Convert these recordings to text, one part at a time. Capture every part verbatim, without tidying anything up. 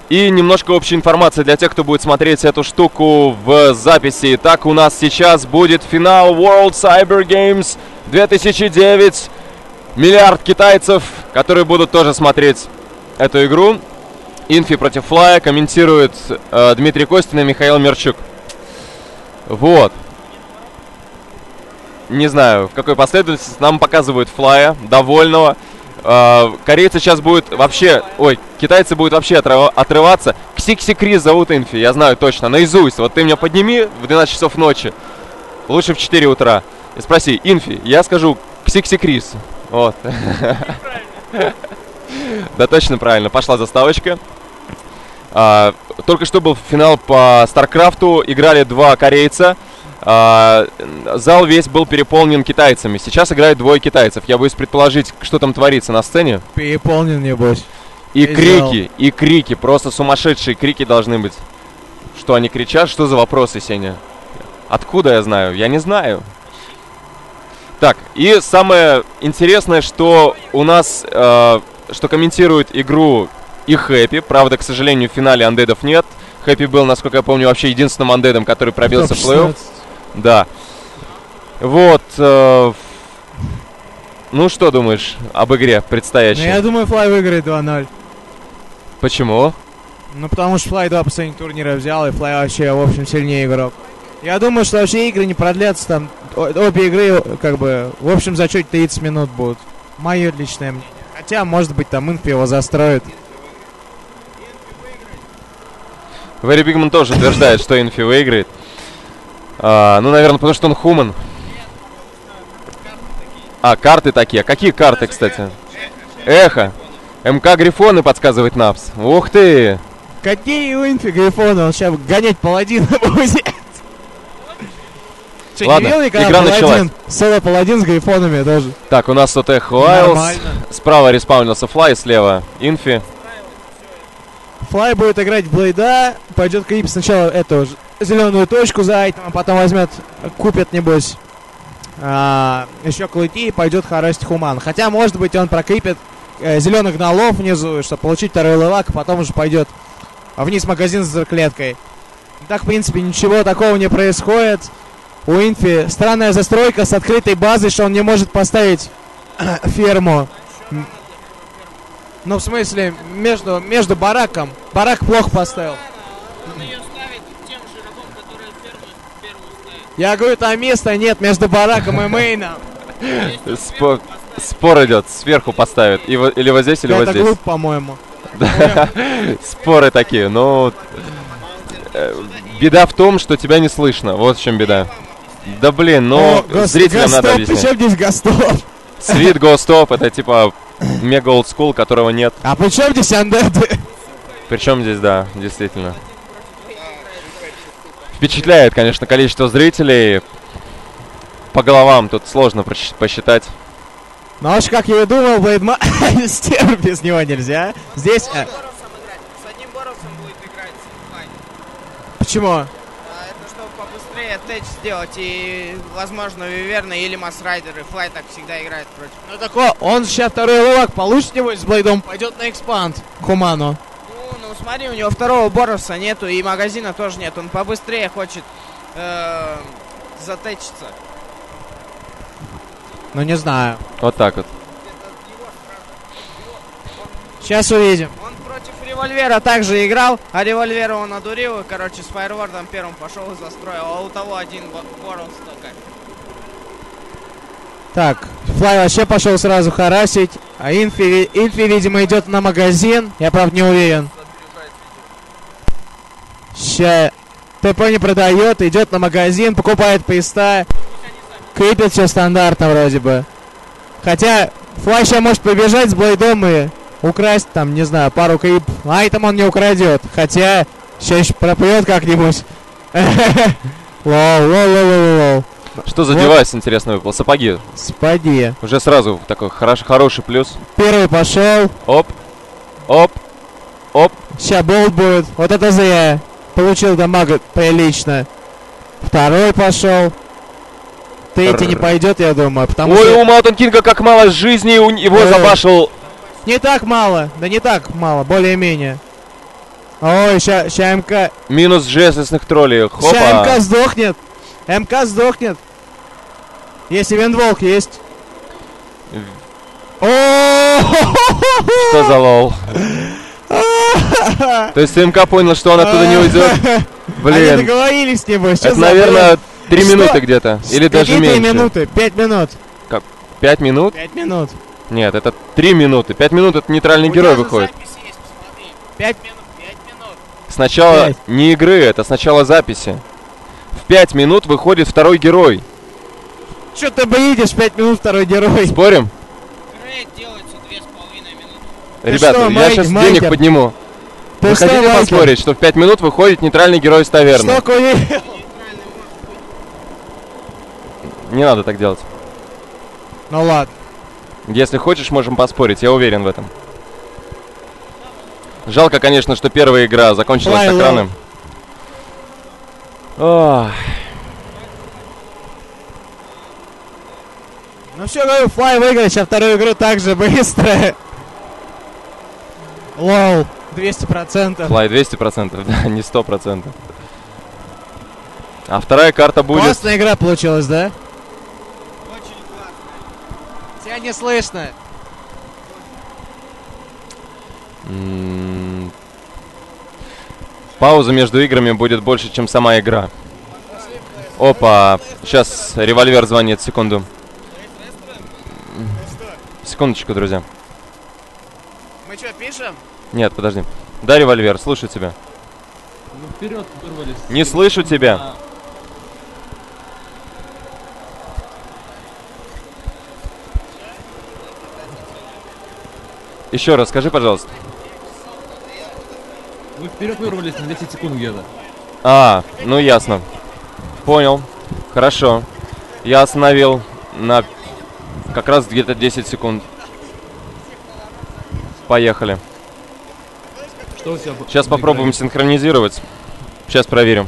И немножко общей информации для тех, кто будет смотреть эту штуку в записи. Итак, у нас сейчас будет финал World Cyber Games две тысячи девять. Миллиард китайцев, которые будут тоже смотреть эту игру. Инфи против Флая комментирует э, Дмитрий Костин и Михаил Мерчук. Вот. Не знаю, в какой последовательности нам показывают Флая, довольного. Uh, корейцы сейчас будут вообще, ой, китайцы будут вообще отрыв, отрываться. Ксикси Крис зовут Инфи, я знаю точно, наизусть. Вот ты меня подними в двенадцать часов ночи, лучше в четыре утра, и спроси: Инфи, я скажу Ксикси Крис. Вот. Да, точно правильно, пошла заставочка. uh, Только что был финал по Старкрафту, играли два корейца. Uh, зал весь был переполнен китайцами. Сейчас играют двое китайцев. Я боюсь предположить, что там творится на сцене. Переполнен, небось. И Весь крики, зал. и крики. Просто сумасшедшие крики должны быть. Что они кричат? Что за вопросы, Сеня? Откуда я знаю? Я не знаю. Так, и самое интересное, что у нас, uh, что комментирует игру и Хэппи. Правда, к сожалению, в финале андедов нет. Хэппи был, насколько я помню, вообще единственным андедом, который пробился в плей-офф. Да. Вот. Э, ну, что думаешь об игре предстоящей? Ну, я думаю, Флай выиграет два ноль. Почему? Ну, потому что Флай два последних турнира взял, и Флай вообще, в общем, сильнее игрок. Я думаю, что вообще игры не продлятся, там, обе игры, как бы, в общем зачете тридцать минут будут. Мое личное мнение. Хотя, может быть, там Инфи его застроит. Very Bigman тоже утверждает, что Инфи выиграет. А, ну, наверное, потому что он хуман. А, карты такие. А какие карты, кстати? Эхо. МК Грифоны, подсказывает Напс. Ух ты! Какие у Инфи Грифоны? Он сейчас гонять паладина будет. Че, ладно, не видел никогда игра паладин? началась. Соло паладин с Грифонами тоже. Так, у нас тут Эхо Уайлдс. Справа респаунился Флай, слева Инфи. Флай будет играть в Блейда. Пойдет Крип сначала эту зеленую точку за айтем, а потом возьмет, купит, небось, а, еще клыки и пойдет харасить Хуман. Хотя, может быть, он прокрипит э, зеленых гнолов внизу, чтобы получить второй левак, а потом уже пойдет вниз магазин с клеткой. Так, в принципе, ничего такого не происходит. У Инфи странная застройка с открытой базой, что он не может поставить ферму. Ну, в смысле, между, между бараком. Барак плохо поставил. Я говорю, там места нет между бараком и мейном. Спор, спор идет, сверху поставят. И, или вот здесь, или это вот здесь. Это глупо, по-моему. Споры такие, но... Беда в том, что тебя не слышно. Вот в чем беда. Да блин, ну зрителям надо объяснять. Причем здесь Гостоп? Свит Гостоп, это типа мега олдскул, которого нет. А при чем здесь андеды? Причем здесь, да, действительно. Впечатляет, конечно, количество зрителей. По головам тут сложно посчитать. Ну аж как я и думал, Блейдма... Стер без него нельзя. Здесь... С одним Боровсом будет играть Флай. Почему? А, это чтобы побыстрее тэч сделать и, возможно, Виверна или Масрайдер, и Флай так всегда играет против. Ну такое, он сейчас второй левак получит него с Блейдом, пойдет на экспанд Хуману. Ну, ну смотри, у него второго Боровса нету и магазина тоже нет. Он побыстрее хочет э, затэчиться. Ну не знаю. Вот так вот. Сейчас увидим. Он против Револьвера также играл, а Револьвера он одурил и, короче, с Фаервордом первым пошел и застроил, а у того один Боровс только. Так, Флай вообще пошел сразу харасить, а Инфи, Инфи, видимо, идет на магазин. Я, правда, не уверен. Ща ТП не продает, идет на магазин, покупает поезда. Крипит все стандартно вроде бы. Хотя Флай сейчас может побежать с Блейдом и украсть там, не знаю, пару крип. Айтем он не украдет. Хотя сейчас еще пропьет как-нибудь. Лоу, лоу, лоу, лоу. Что за девайс, интересно, выпал? Сапоги. Сапоги. Уже сразу такой хороший, хороший плюс. Первый пошел. Оп. Оп. Оп. Сейчас болт будет. Вот это зря. Получил дамага прилично. Второй пошел. Третий не пойдет, я думаю, потому Ой, что... у Маунтин Кинга как мало жизни, его э, забашил. Не так мало, да не так мало, более-менее. Ой, ща, ща МК... Минус жестных троллей. Хопа. Ща МК сдохнет. МК сдохнет. Если вендволк есть. О! Что за лол? То есть МК понял, что он оттуда не уйдет? Они Блин. договорились, небось. Это, наверное, три минуты где-то. Или даже Какие три меньше. минуты? Пять минут. Как? Пять минут? Пять минут. Нет, это три минуты. Пять минут это нейтральный герой выходит. Пять минут. Пять минут. Сначала Пять. не игры, это сначала записи. В пять минут выходит второй герой. Че ты видишь? Пять минут второй герой. Спорим? Рейд делается две с половиной минуты. Ты Ребята, что, я Майк- сейчас Майкер? денег подниму. Ты Вы что, хотите Майкер? поспорить, что в пять минут выходит нейтральный герой из таверны? Что, Куни? Не надо так делать. Ну ладно. Если хочешь, можем поспорить, я уверен в этом. Жалко, конечно, что первая игра закончилась Fly с low. экраном. Ох. Ну все, говорю, Флай выиграет сейчас вторую игру так же быстро. Лол, двести процентов. Флай двести процентов, да, не сто процентов. А вторая карта будет... Классная игра получилась, да? Очень классно. Тебя не слышно. М, Пауза между играми будет больше, чем сама игра. Опа, сейчас револьвер звонит, секунду. Секундочку, друзья. Мы что, пишем? Нет, подожди. Да, револьвер, слушаю тебя. Ну вперед вырвались. Не слышу тебя. Еще раз, скажи, пожалуйста. Вы вперед вырвались на десять секунд где-то. А, ну ясно. Понял. Хорошо. Я остановил на как раз где-то десять секунд. Поехали. Что у тебя? Сейчас попробуем синхронизировать. Сейчас проверим.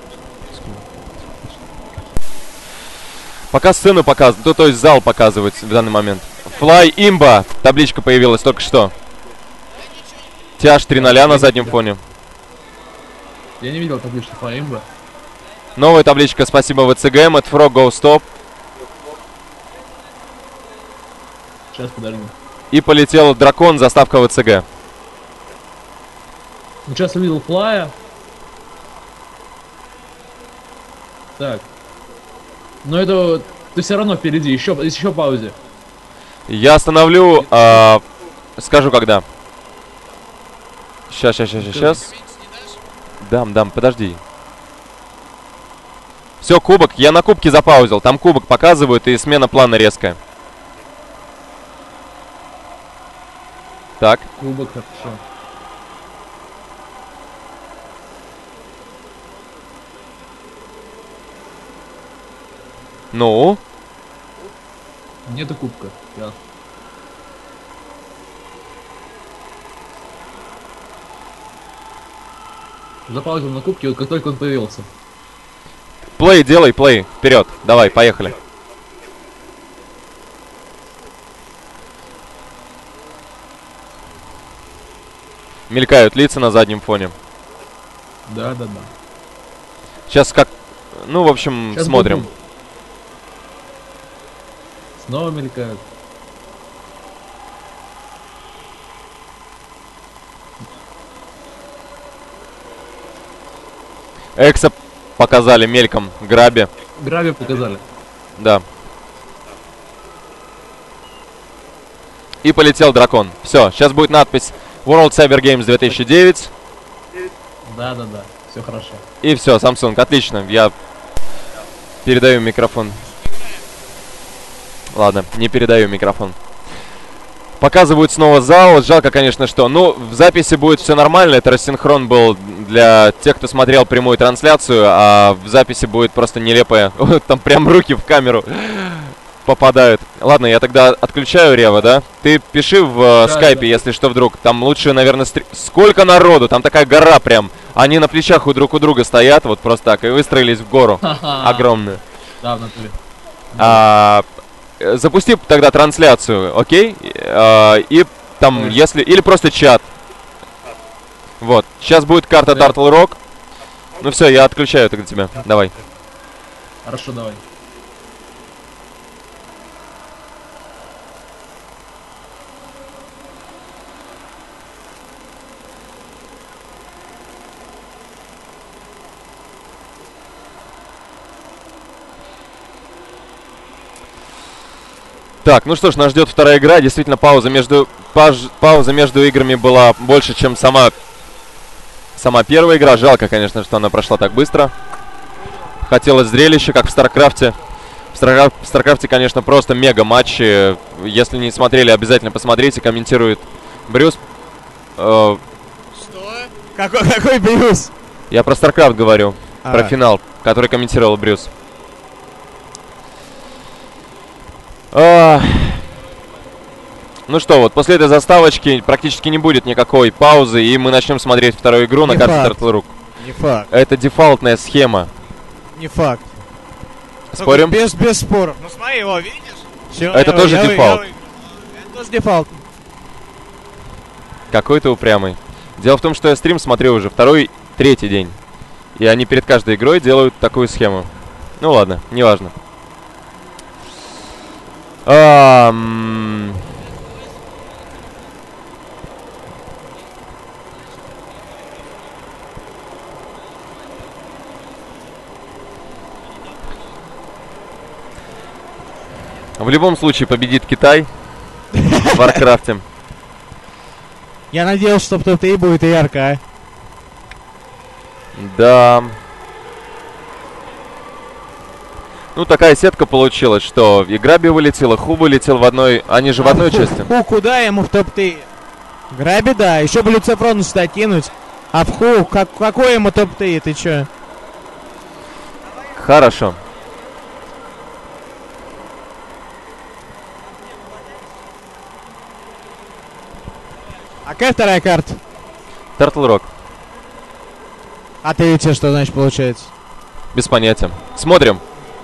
Пока сцену показывают, то, то есть зал показывает в данный момент. Fly имба. Табличка появилась только что. Тяж три ноль на заднем фоне. Я не видел табличку Фаимба. Новая табличка, спасибо ВЦГ, Mad Frog, Go Stop. Сейчас подожди. И полетел дракон, заставка ВЦГ. Ну сейчас увидел Флая. Так. Но это ты все равно впереди, еще, еще паузе. Я остановлю, а, скажу когда. Сейчас, сейчас, сейчас, сейчас. Дам, дам, подожди. Все, кубок, я на кубке запаузил. Там кубок показывают и смена плана резкая. Так. Кубок, хорошо. Ну? Нету кубка. Я. Запаузил на кубке, вот как только он появился. Плей, делай, плей. Вперед. Давай, поехали. Мелькают лица на заднем фоне. Да, да, да. Сейчас как... Ну, в общем, Сейчас смотрим. бум-бум. Снова мелькают. Экса показали мельком. Граби. Граби показали. Да. И полетел дракон. Все, сейчас будет надпись World Cyber Games две тысячи девять. Да, да, да. Все хорошо. И все, Samsung. Отлично. Я передаю микрофон. Ладно, не передаю микрофон. Показывают снова зал. Жалко, конечно, что. Ну, в записи будет все нормально. Это рассинхрон был для тех, кто смотрел прямую трансляцию. А в записи будет просто нелепое. Там прям руки в камеру попадают. Ладно, я тогда отключаю Рева, да? Ты пиши в э, Да, скайпе, да. если что вдруг. Там лучше, наверное, стри... Сколько народу? Там такая гора прям. Они на плечах у друг у друга стоят, вот просто так, и выстроились в гору. Огромную. Да, в натуре. А, э, запусти тогда трансляцию, окей? А, и там, Ой. если... Или просто чат. Вот. Сейчас будет карта Да. Turtle Rock. Ну все, я отключаю тогда тебя. Давай. Хорошо, давай. Так, ну что ж, нас ждет вторая игра. Действительно, пауза между пауз- пауза между играми была больше, чем сама сама первая игра. Жалко, конечно, что она прошла так быстро. Хотелось зрелища, как в Старкрафте. В Старкраф- в Старкрафте, конечно, просто мега матчи. Если не смотрели, обязательно посмотрите. Комментирует Брюс. Э, Какой, какой Брюс? я про Старкрафт говорю. А. Про финал, который комментировал Брюс. А, ну что, вот после этой заставочки практически не будет никакой паузы, и мы начнем смотреть вторую игру на Не карте факт. Turtle Rock. Не факт. Это дефолтная схема. Не факт. Спорим? Без, без споров. Ну смотри, его видишь? Всё, Это я- тоже я- я- дефолт. я- Это тоже дефолт. Какой ты упрямый. Дело в том, что я стрим смотрю уже второй, третий день. И они перед каждой игрой делают такую схему. Ну ладно, неважно. Ам, В любом случае победит Китай в Варкрафте. Я надеялся, что в топ-три будет и ярко, а? Да. Ну, такая сетка получилась, что и Граби вылетел, и Ху вылетел в одной... Они же в одной А Ху- части. Ху куда ему в топ-три? Граби, да. Еще бы Люцифрону сюда кинуть. А в Ху, как, какой ему топ-три? Ты чё? Хорошо. А какая вторая карта? Turtle Rock. А третья что значит получается? Без понятия. Смотрим.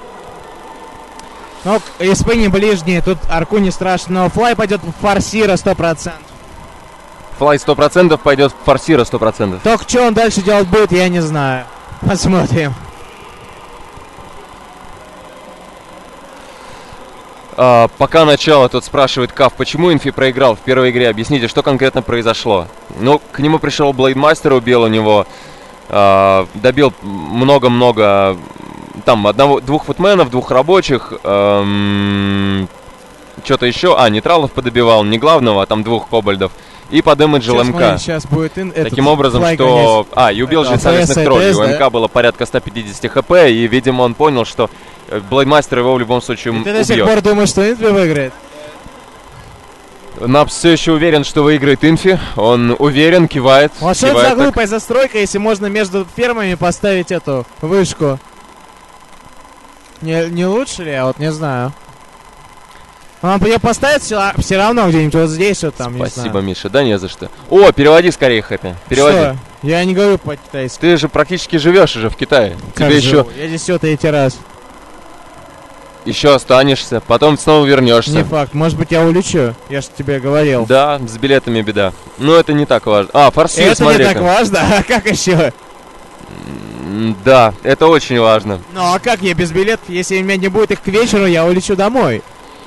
Ну, СП не ближние, тут арку не страшно, но флай пойдет в форсира сто процентов. Флай сто процентов пойдет в форсира сто процентов. Только что он дальше делать будет, я не знаю. Посмотрим. А, пока начало, тут спрашивает Кав, почему Инфи проиграл в первой игре? Объясните, что конкретно произошло. Ну, к нему пришел Блейдмастер, убил у него, а, добил много-много, там, одного, двух футменов, двух рабочих, эм, что-то еще, а, нейтралов подобивал, не главного, а там двух кобальдов, и подэмэджил Сейчас, МК. смотри, сейчас будет ин- этот Таким образом, флай что... конец. А, и убил Это же совместных АФС, троллей. У АТС, да? МК было порядка сто пятьдесят хп, и, видимо, он понял, что Блейдмастер его в любом случае И ты до сих убьет. пор думаешь, что Инфи выиграет? Напс все еще уверен, что выиграет Инфи. Он уверен, кивает. Вот что это кивает за так. глупая застройка, если можно между фермами поставить эту вышку? Не, не лучше ли? Я вот не знаю. Он ее поставит все равно где-нибудь вот здесь, вот там, не Спасибо, знаю. Миша. Да не за что. О, переводи скорее, Хэппи. Переводи. Что? Я не говорю по-китайски. Ты же практически живешь уже в Китае. Как Тебе живу? еще, Я здесь все третий раз. еще останешься, потом снова вернешься. Не факт. Может быть, я улечу. Я же тебе говорил. Да, с билетами беда. Но это не так важно. А, форсир, Это не смотри-ка. так важно. А как еще? М, Да, это очень важно. Ну а как я без билетов? Если у меня не будет их к вечеру, я улечу домой.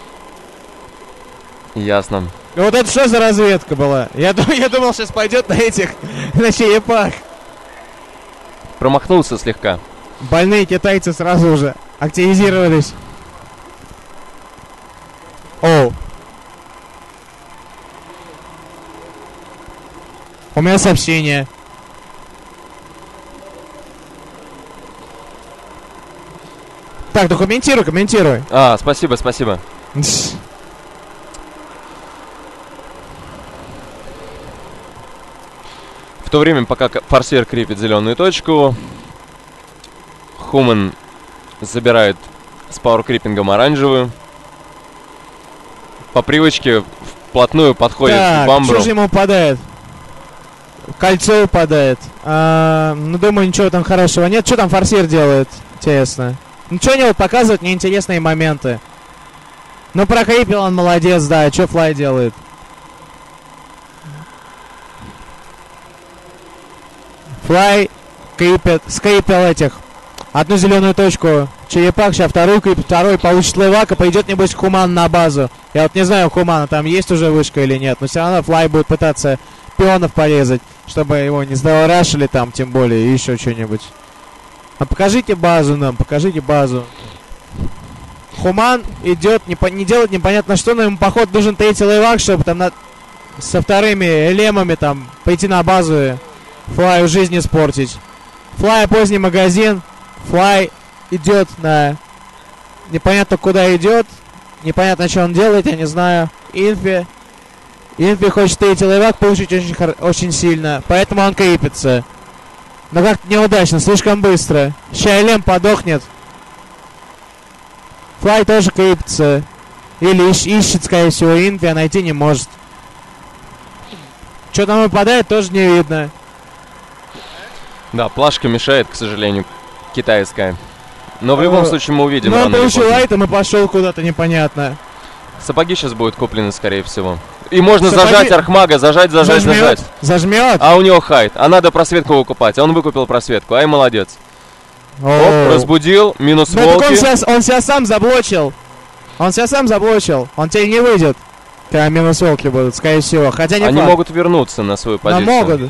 Ясно. Ну вот это что за разведка была? Я, ду- я думал, сейчас пойдет на этих, на черепах. Промахнулся слегка. Больные китайцы сразу же активизировались. Оу. У меня сообщение. Так, ну комментируй, комментируй. А, спасибо, спасибо. В то время, пока к- форсир крепит зеленую точку, Хуман забирает с пауэркриппингом оранжевую. По привычке вплотную подходит к Так, бамбру. что же ему упадает? Кольцо упадает. А, ну, думаю, ничего там хорошего нет. Что там форсир делает? Интересно. Ну, что они вот показывают неинтересные моменты. Ну, прокрепил он, молодец, да. Что флай делает? Флай крипит, скрипил этих. Одну зеленую точку. Черепах, сейчас вторую крипит, второй получит лейвак, и пойдет, небось, Хуман на базу. Я вот не знаю, у Хумана там есть уже вышка или нет, но все равно Флай будет пытаться пионов порезать, чтобы его не сдаварашили там, тем более, и еще что-нибудь. А покажите базу нам, покажите базу. Хуман идет, не, по, не делает непонятно что, но ему, походу, нужен третий лейвак, чтобы там на, со вторыми лемами там пойти на базу и Флаю жизнь испортить. Флай поздний магазин. Флай идет на... Непонятно куда идет. Непонятно, что он делает, я не знаю. Инфи. Инфи хочет третий лейвак получить очень, очень сильно. Поэтому он крепится. Но как-то неудачно, слишком быстро. Щайлем подохнет. Флай тоже крепится. Или ищ, ищет, скорее всего, Инфи, а найти не может. Что там выпадает, тоже не видно. Да, плашка мешает, к сожалению, китайская. Но в любом случае мы увидим. Ну, он получил лайтом и пошел куда-то непонятно. Сапоги сейчас будут куплены, скорее всего. И можно Сапоги... зажать Архмага, зажать, зажать, зажмет, зажать. Зажмет. А у него хайт. А надо просветку выкупать. А он выкупил просветку. Ай, молодец. Оп, разбудил. Минус ну, волки. Он себя, он себя сам заблочил. Он себя сам заблочил. Он теперь не выйдет. Когда минус волки будут, скорее всего. Хотя не Они факт. могут вернуться на свою позицию. Но могут.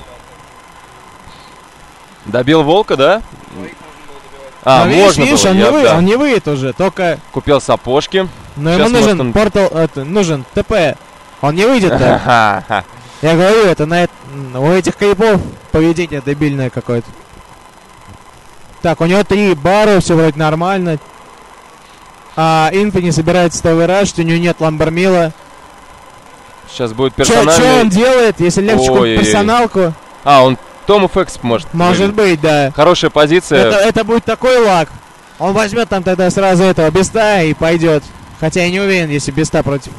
Добил волка, да? А, но можно видишь, было. Он, Я, не вы, да. он не выйдет уже, только... Купил сапожки. Но ему нужен он... портал, это, нужен ТП. Он не выйдет-то. Я говорю, это на у этих крипов поведение дебильное какое-то. Так, у него три бара, все вроде нормально. А Инфи не собирается ставырашить, у него нет ламбармила. Сейчас будет персональный... Что он делает, если легче купить персоналку? А, он Том эф икс может. Может быть, да. Хорошая позиция. Это, это будет такой лак. Он возьмет там тогда сразу этого Беста и пойдет. Хотя я не уверен, если Беста против.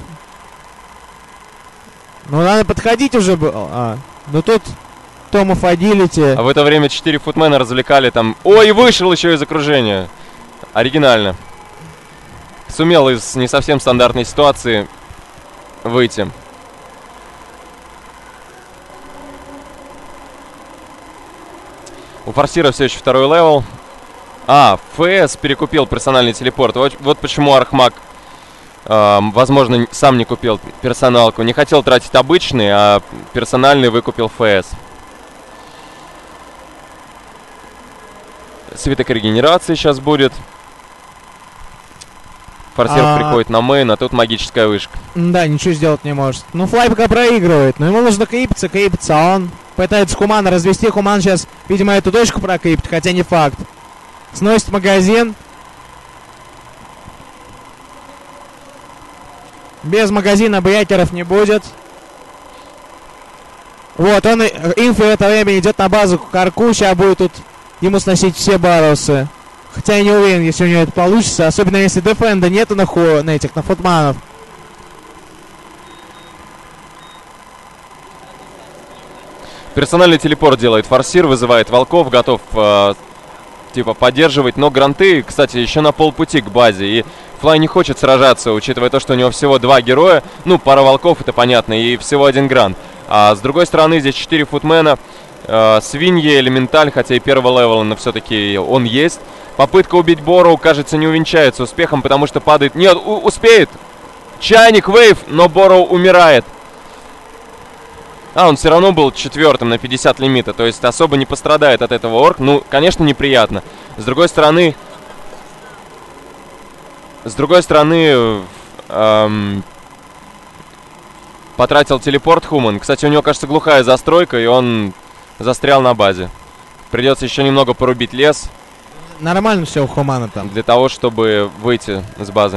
Ну надо подходить уже было. А, ну тут Томов Адилити. А в это время четыре футмена развлекали там. Ой, вышел еще из окружения. Оригинально. Сумел из не совсем стандартной ситуации выйти. У Форсира все еще второй левел. А, ФС перекупил персональный телепорт. Вот, вот почему Архмаг, э, возможно, сам не купил персоналку. Не хотел тратить обычный, а персональный выкупил ФС. Свиток регенерации сейчас будет. Форсир а... приходит на мейн, а тут магическая вышка. Да, ничего сделать не может. Ну, Флай пока проигрывает, но ему нужно крипиться, крипиться, а он пытается Хумана развести. Хуман сейчас, видимо, эту точку прокрипит, хотя не факт. Сносит магазин. Без магазина брейкеров не будет. Вот, он, Инфи в это время идет на базу к Арку, сейчас будет тут ему сносить все барусы. Хотя я не уверен, если у него это получится. Особенно если дефенда нету на, ху, на этих, на футманов. Персональный телепорт делает Форсир, вызывает волков, готов э, типа поддерживать. Но гранты, кстати, еще на полпути к базе. И Флай не хочет сражаться, учитывая то, что у него всего два героя. Ну, пара волков, это понятно, и всего один грант. А с другой стороны, здесь четыре футмена. Э, свиньи, элементаль, хотя и первого левела, но все-таки он есть. Попытка убить Борроу, кажется, не увенчается успехом, потому что падает... Нет, успеет! Чайник, вейв, но Борроу умирает. А, он все равно был четвертым на пятьдесят лимита, то есть особо не пострадает от этого орк. Ну, конечно, неприятно. С другой стороны... С другой стороны... Эм, потратил телепорт Хуман. Кстати, у него, кажется, глухая застройка, и он застрял на базе. Придется еще немного порубить лес. Нормально все у Хумана там. Для того, чтобы выйти с базы.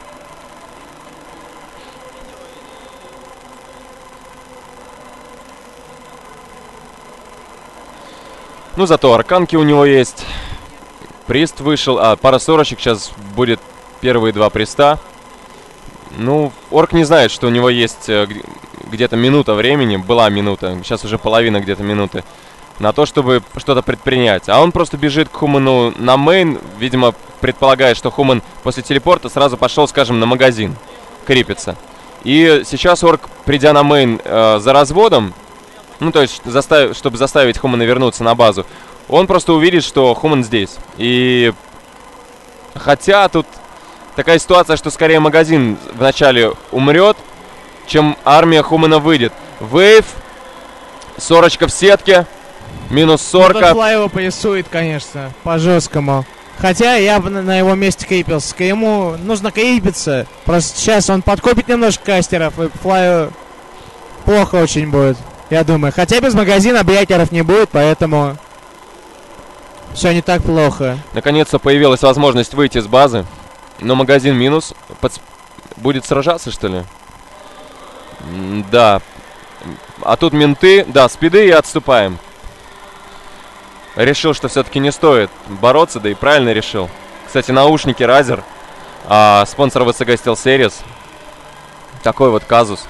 Ну, зато арканки у него есть. Прист вышел. А, пара сорочек. Сейчас будет первые два приста. Ну, орк не знает, что у него есть где-то минута времени. Была минута. Сейчас уже половина где-то минуты. На то, чтобы что-то предпринять. А он просто бежит к Хуману на мейн. Видимо, предполагает, что Хуман после телепорта сразу пошел, скажем, на магазин. Крипится. И сейчас орк, придя на мейн э, за разводом, Ну, то есть, заставить, чтобы заставить Хумана вернуться на базу. Он просто увидит, что Хуман здесь. И... Хотя тут такая ситуация, что скорее магазин вначале умрет, чем армия Хумана выйдет. Вейв. Сорочка в сетке. Минус сорка. Флай его поясует, конечно, по-жесткому. Хотя я бы на его месте кейпился. Ему нужно кейпиться. Просто сейчас он подкопит немножко кастеров, и Флаю плохо очень будет, я думаю. Хотя без магазина объяттеров не будет, поэтому все не так плохо. Наконец-то появилась возможность выйти с базы. Но магазин минус. Под... Будет сражаться, что ли? М да. А тут менты. Да, спиды и отступаем. Решил, что все-таки не стоит бороться, да и правильно решил. Кстати, наушники Razer, а, спонсор вэ эс джи SteelSeries. Такой вот казус.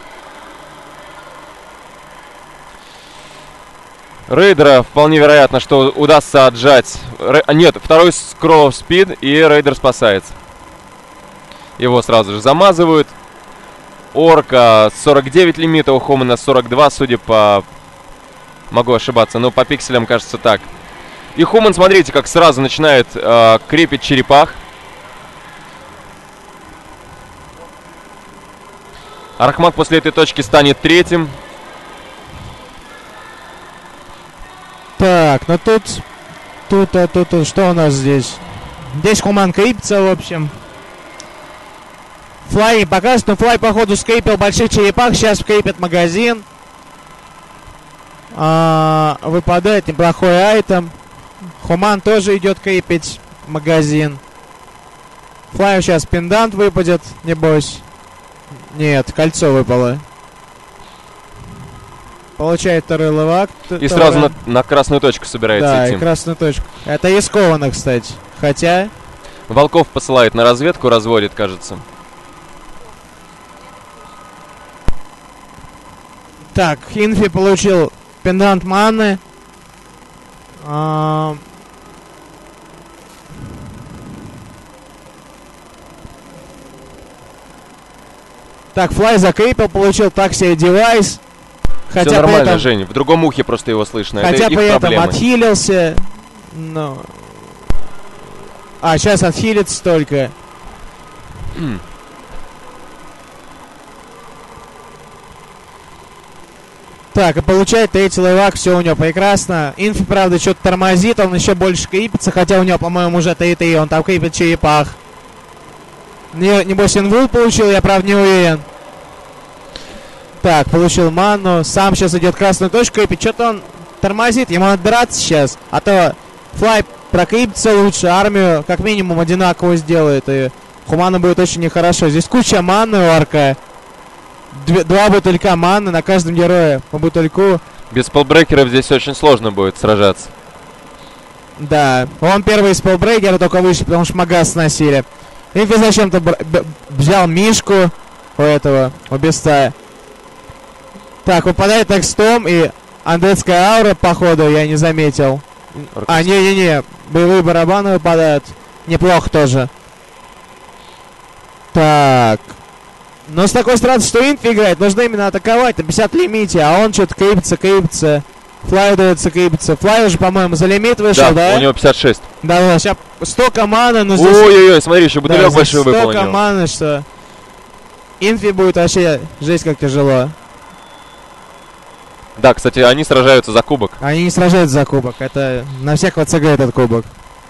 Рейдера вполне вероятно, что удастся отжать. Рей... Нет, второй скролл of speed, и Рейдер спасается. Его сразу же замазывают. Орка сорок девять лимита, у Хумана сорок два, судя по... Могу ошибаться, но по пикселям кажется так. И Хуман, смотрите, как сразу начинает э, крепить черепах. Арахмат после этой точки станет третьим. Так, ну тут... Тут, а, тут, тут, что у нас здесь? Здесь Хуман крепится, в общем. Флай не показывает, но Флай, походу, скрепил больших черепах. Сейчас скрепит магазин. А, выпадает неплохой айтем. Хуман тоже идет крепить магазин. Флаю сейчас пендант выпадет, небось. Нет, кольцо выпало. Получает второй левак. И сразу на, на красную точку собирается да, идти. Да, и красную точку. Это рискованно, кстати. Хотя... Волков посылает на разведку, разводит, кажется. Так, Инфи получил пендант маны. А... Так, Флай закрепил, получил такси девайс. Хотя все нормально, этом... Жень, в другом ухе просто его слышно. Хотя это при их этом проблемы. Отхилился. Но... А, сейчас отхилится только. Так, и получает третий левак, все у него прекрасно. Инфи, правда, что-то тормозит, он еще больше крепится, хотя у него, по-моему, уже три три, он там крепит в черепах. Не, небось, инвул получил, я, правда, не уверен. Так, получил ману, сам сейчас идет красную точку крепит, что-то он тормозит, ему надо драться сейчас. А то Флай прокрепится лучше, армию как минимум одинаково сделает, и Хуману будет очень нехорошо. Здесь куча маны у арка. Две, два бутылька маны на каждом герое по бутыльку. Без спеллбрекеров здесь очень сложно будет сражаться. Да, он первый из спеллбрекера только вышел, потому что магаз сносили. Инфи зачем-то взял мишку у этого, у Беста. Так, выпадает экстом и андетская аура, походу, я не заметил. Оркус. А, не-не-не, боевые барабаны выпадают. Неплохо тоже. Так. Но с такой стороны, что Инфи играет, нужно именно атаковать на пятьдесят лимите, а он что-то крепится, крепится. Флай удается крепиться. Флай уже, по-моему, за лимит вышел, да? Да, у него пятьдесят шесть. Да, да, сейчас столько маны, но здесь... Ой-ой-ой, смотри, еще бутылек да, большой выполнил. Столько маны, что... Инфи будет вообще жесть как тяжело. Да, кстати, они сражаются за кубок. Они не сражаются за кубок, это на всех ВЦГ этот кубок.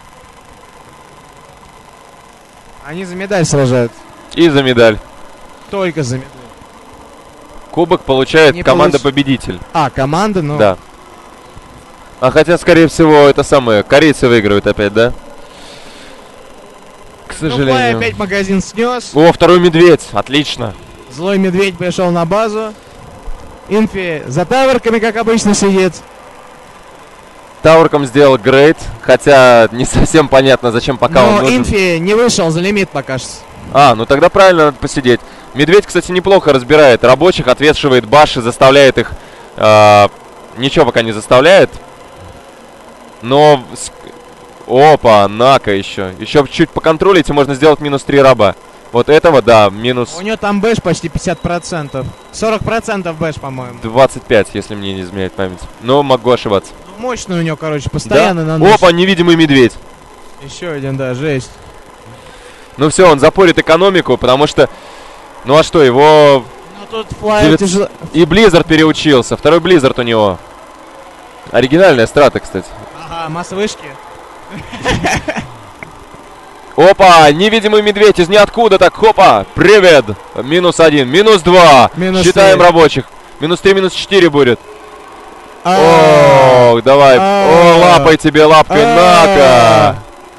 Они за медаль сражаются. И за медаль. Только за медаль. Кубок получает не команда-победитель. Получ... А, команда, ну... Да. А хотя, скорее всего, это самое, корейцы выигрывают опять, да? К сожалению. Ну, Флай опять магазин снес. О, второй медведь, отлично. Злой медведь пришел на базу. Инфи за таверками, как обычно, сидит. Таурком сделал грейд, хотя не совсем понятно, зачем пока Но он нужен. Инфи не вышел за лимит пока что. А, ну тогда правильно надо посидеть. Медведь, кстати, неплохо разбирает рабочих, отвешивает баши, заставляет их... Э, ничего пока не заставляет. Но... Опа, нака еще. Еще чуть поконтролить, и можно сделать минус три раба. Вот этого, да, минус У него там бэш почти пятьдесят процентов. сорок процентов бэш, по-моему. двадцать пять, если мне не изменяет память. Но могу ошибаться. Мощный у него, короче, постоянно Да? наносит. Опа, невидимый медведь. Еще один, да, жесть. Ну все, он запорит экономику, потому что... Ну а что, его... Ну тут флай девять- тяжело. И Blizzard переучился. Второй Blizzard у него. Оригинальная страта, кстати. Ага, масса вышки. Опа, невидимый медведь из ниоткуда, так, хопа, привет. Минус один, минус два. Минус Считаем три. рабочих. Минус три, минус четыре будет. А, О, давай. А. О, лапай тебе, лапкой, А. на-ка.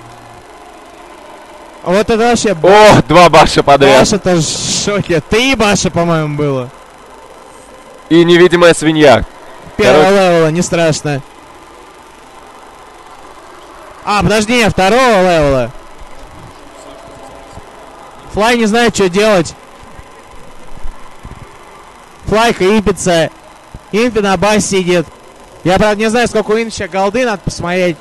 Вот это вообще О, два баша подряд. Баша-то в шоке. Три баша, по-моему, было. И невидимая свинья. Первого Короче- левела, не страшно. А, подожди, не, второго левела. Флай не знает, что делать. Флай крипится. Инфи на бас сидит. Я, правда, не знаю, сколько у Инфи сейчас голды, надо посмотреть.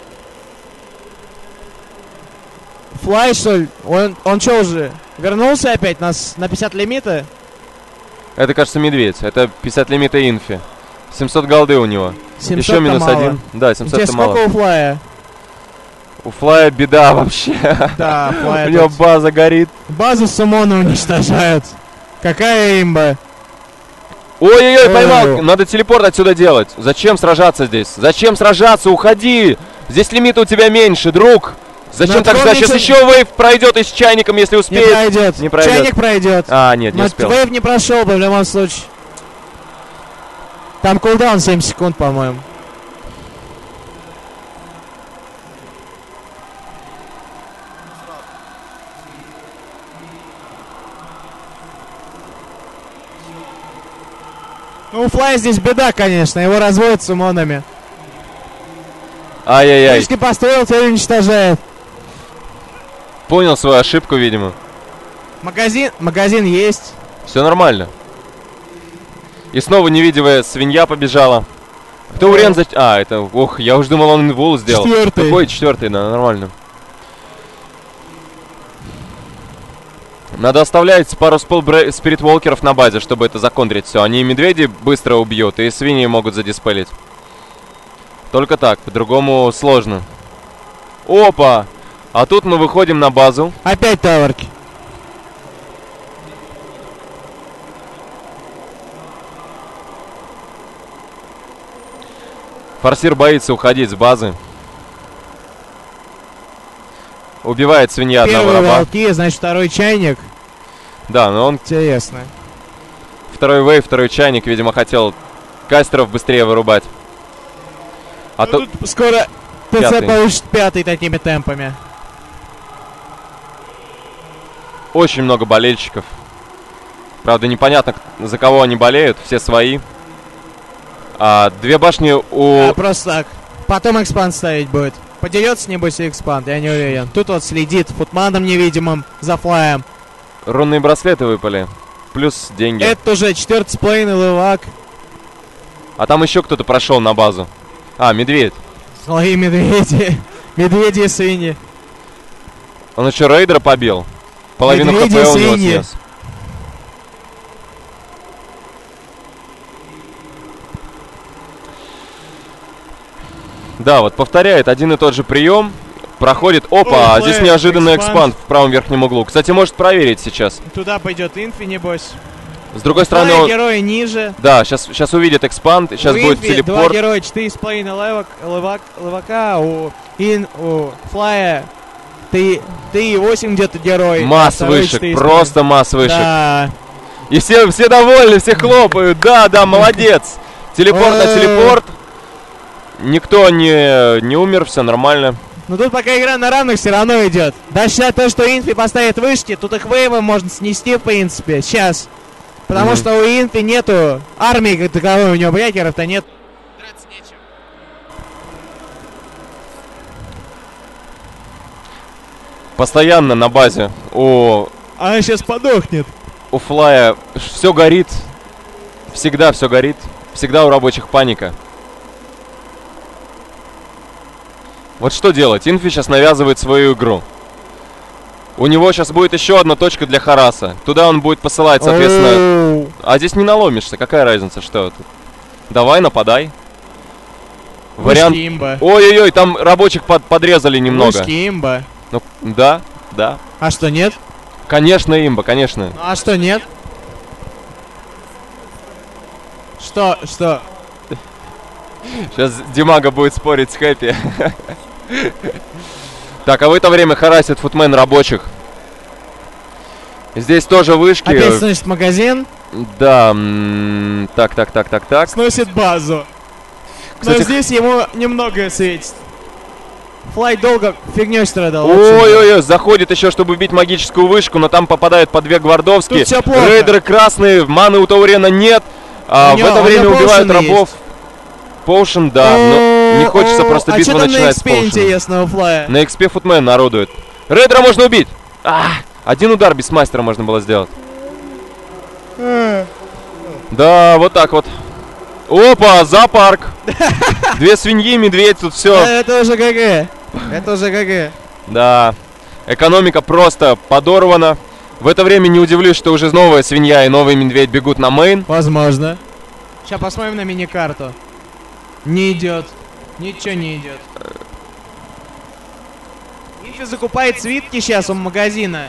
Флай, что ли? Он, он что уже? Вернулся опять на, с- на пятьдесят лимита? Это, кажется, медведь. Это пятьдесят лимита инфи. семьсот голды у него. Еще семьсот-то минус мало. один. Да, семьсот это Где, сколько мало. у Флая? У Флая беда вообще. Да, Флая У него тут- база горит. Базу сумона уничтожают. Какая имба? Ой-ой-ой, Ой. поймал. Надо телепорт отсюда делать. Зачем сражаться здесь? Зачем сражаться? Уходи. Здесь лимита у тебя меньше, друг. Зачем Надо тогда? Сейчас помнить, еще вейв пройдет и с чайником, если Не успеет. пройдет. Не пройдет. Чайник пройдет. А, нет, не Но успел. вейв не прошел бы в любом случае. Там кулдаун семь секунд, по-моему. Ну, у Флая здесь беда, конечно. Его разводят с умонами. Ай-яй-яй. Если построил, то уничтожает. Понял свою ошибку, видимо. Магазин, магазин есть. Все нормально. И снова невидимая свинья побежала. Кто Урен за... А, это... Ох, я уже думал, он инвул сделал. Четвертый. Какой четвертый? Да, нормально. Надо оставлять пару спирит-волкеров на базе, чтобы это законтрить все. Они и медведи быстро убьют, и свиньи могут задиспелить. Только так, по-другому сложно. Опа! А тут мы выходим на базу. Опять таверки. Форсир боится уходить с базы. Убивает свинья одного Первые раба. волки, значит, второй чайник. Да, но он Интересно. второй вейв, второй чайник, видимо, хотел кастеров быстрее вырубать. А то... Ну, тут скоро ТЦ Пятый. получит пятый такими темпами. Очень много болельщиков. Правда, непонятно, к- за кого они болеют. Все свои. А, две башни у... А, просто так. Потом экспанд ставить будет. Подерется, небось, и экспанд, я не уверен. Тут вот следит футманом невидимым за флаем. Рунные браслеты выпали. Плюс деньги. Это уже четвертый сплейн и левак. А там еще кто-то прошел на базу. А, медведь. Злые медведи. Медведи и свиньи. Он еще рейдера побил. Половину хп Медведи, у него свиньи. снес. Да, вот повторяет один и тот же прием. Проходит. Опа, Ой, здесь флэш, неожиданно экспанд. экспанд в правом верхнем углу. Кстати, может проверить сейчас. Туда пойдет инфи, небось. С другой стороны, Два он... героя ниже. Да, сейчас, сейчас увидит экспанд. Сейчас У будет инфи два телепорт. героя, четыре сплейна левак, левак, левака, у ин, у флая три и восемь где-то герой. Масс второй вышек, четыре просто масс сплейна. вышек. Да. И все, все довольны, все хлопают. Да, да, молодец. Телепорт на Э. телепорт. Никто не, не умер, все нормально. Но тут пока игра на равных все равно идет. Даже считая то, что инфи поставит вышки, тут их вейвы можно снести в принципе. Сейчас. Потому Мгм. что у инфи нету армии как таковой, у него брекеров-то нет. Драться нечем. Постоянно на базе у, Она сейчас подохнет. у Флая все горит. Всегда все горит. Всегда у рабочих паника. Вот что делать? Инфи сейчас навязывает свою игру. У него сейчас будет еще одна точка для Хараса. Туда он будет посылать, соответственно. Оу. А здесь не наломишься, какая разница, что тут? Давай, нападай. Вышки Вариант... имба. Ой-ой-ой, там рабочих под подрезали немного. Вышки имба. Ну, да, да. А что, нет? Конечно, имба, конечно. Ну, а что, нет? Что, что? Сейчас Димага будет спорить с Хэппи. Так, а в это время харасит футмен рабочих. Здесь тоже вышки. Опять сносит магазин. Да, м, так, так, так, так, так. Сносит базу. Кстати, Но здесь ему немного светит. Флай долго фигней страдал. Ой-ой-ой, заходит еще, чтобы убить магическую вышку, но там попадают по две гвардовские. Тут всё плохо. Рейдеры красные, маны у Таурена нет. А У в него- это у время него убивают поушены рабов. Поушен, да, но не хочется О, просто а битву чё там начинать на с экспе поушена. интересного Флая? На экспе футмен народует. Рейдера можно убить! А, один удар без мастера можно было сделать. Да, вот так вот. Опа, зоопарк. Две свиньи, медведь, тут все. Это уже ГГ. Это уже ГГ. Да, экономика просто подорвана. В это время не удивлюсь, что уже новая свинья и новый медведь бегут на мейн. Возможно. Сейчас посмотрим на мини-карту. Не идет. Ничего не идет. Инфи закупает свитки сейчас у магазина.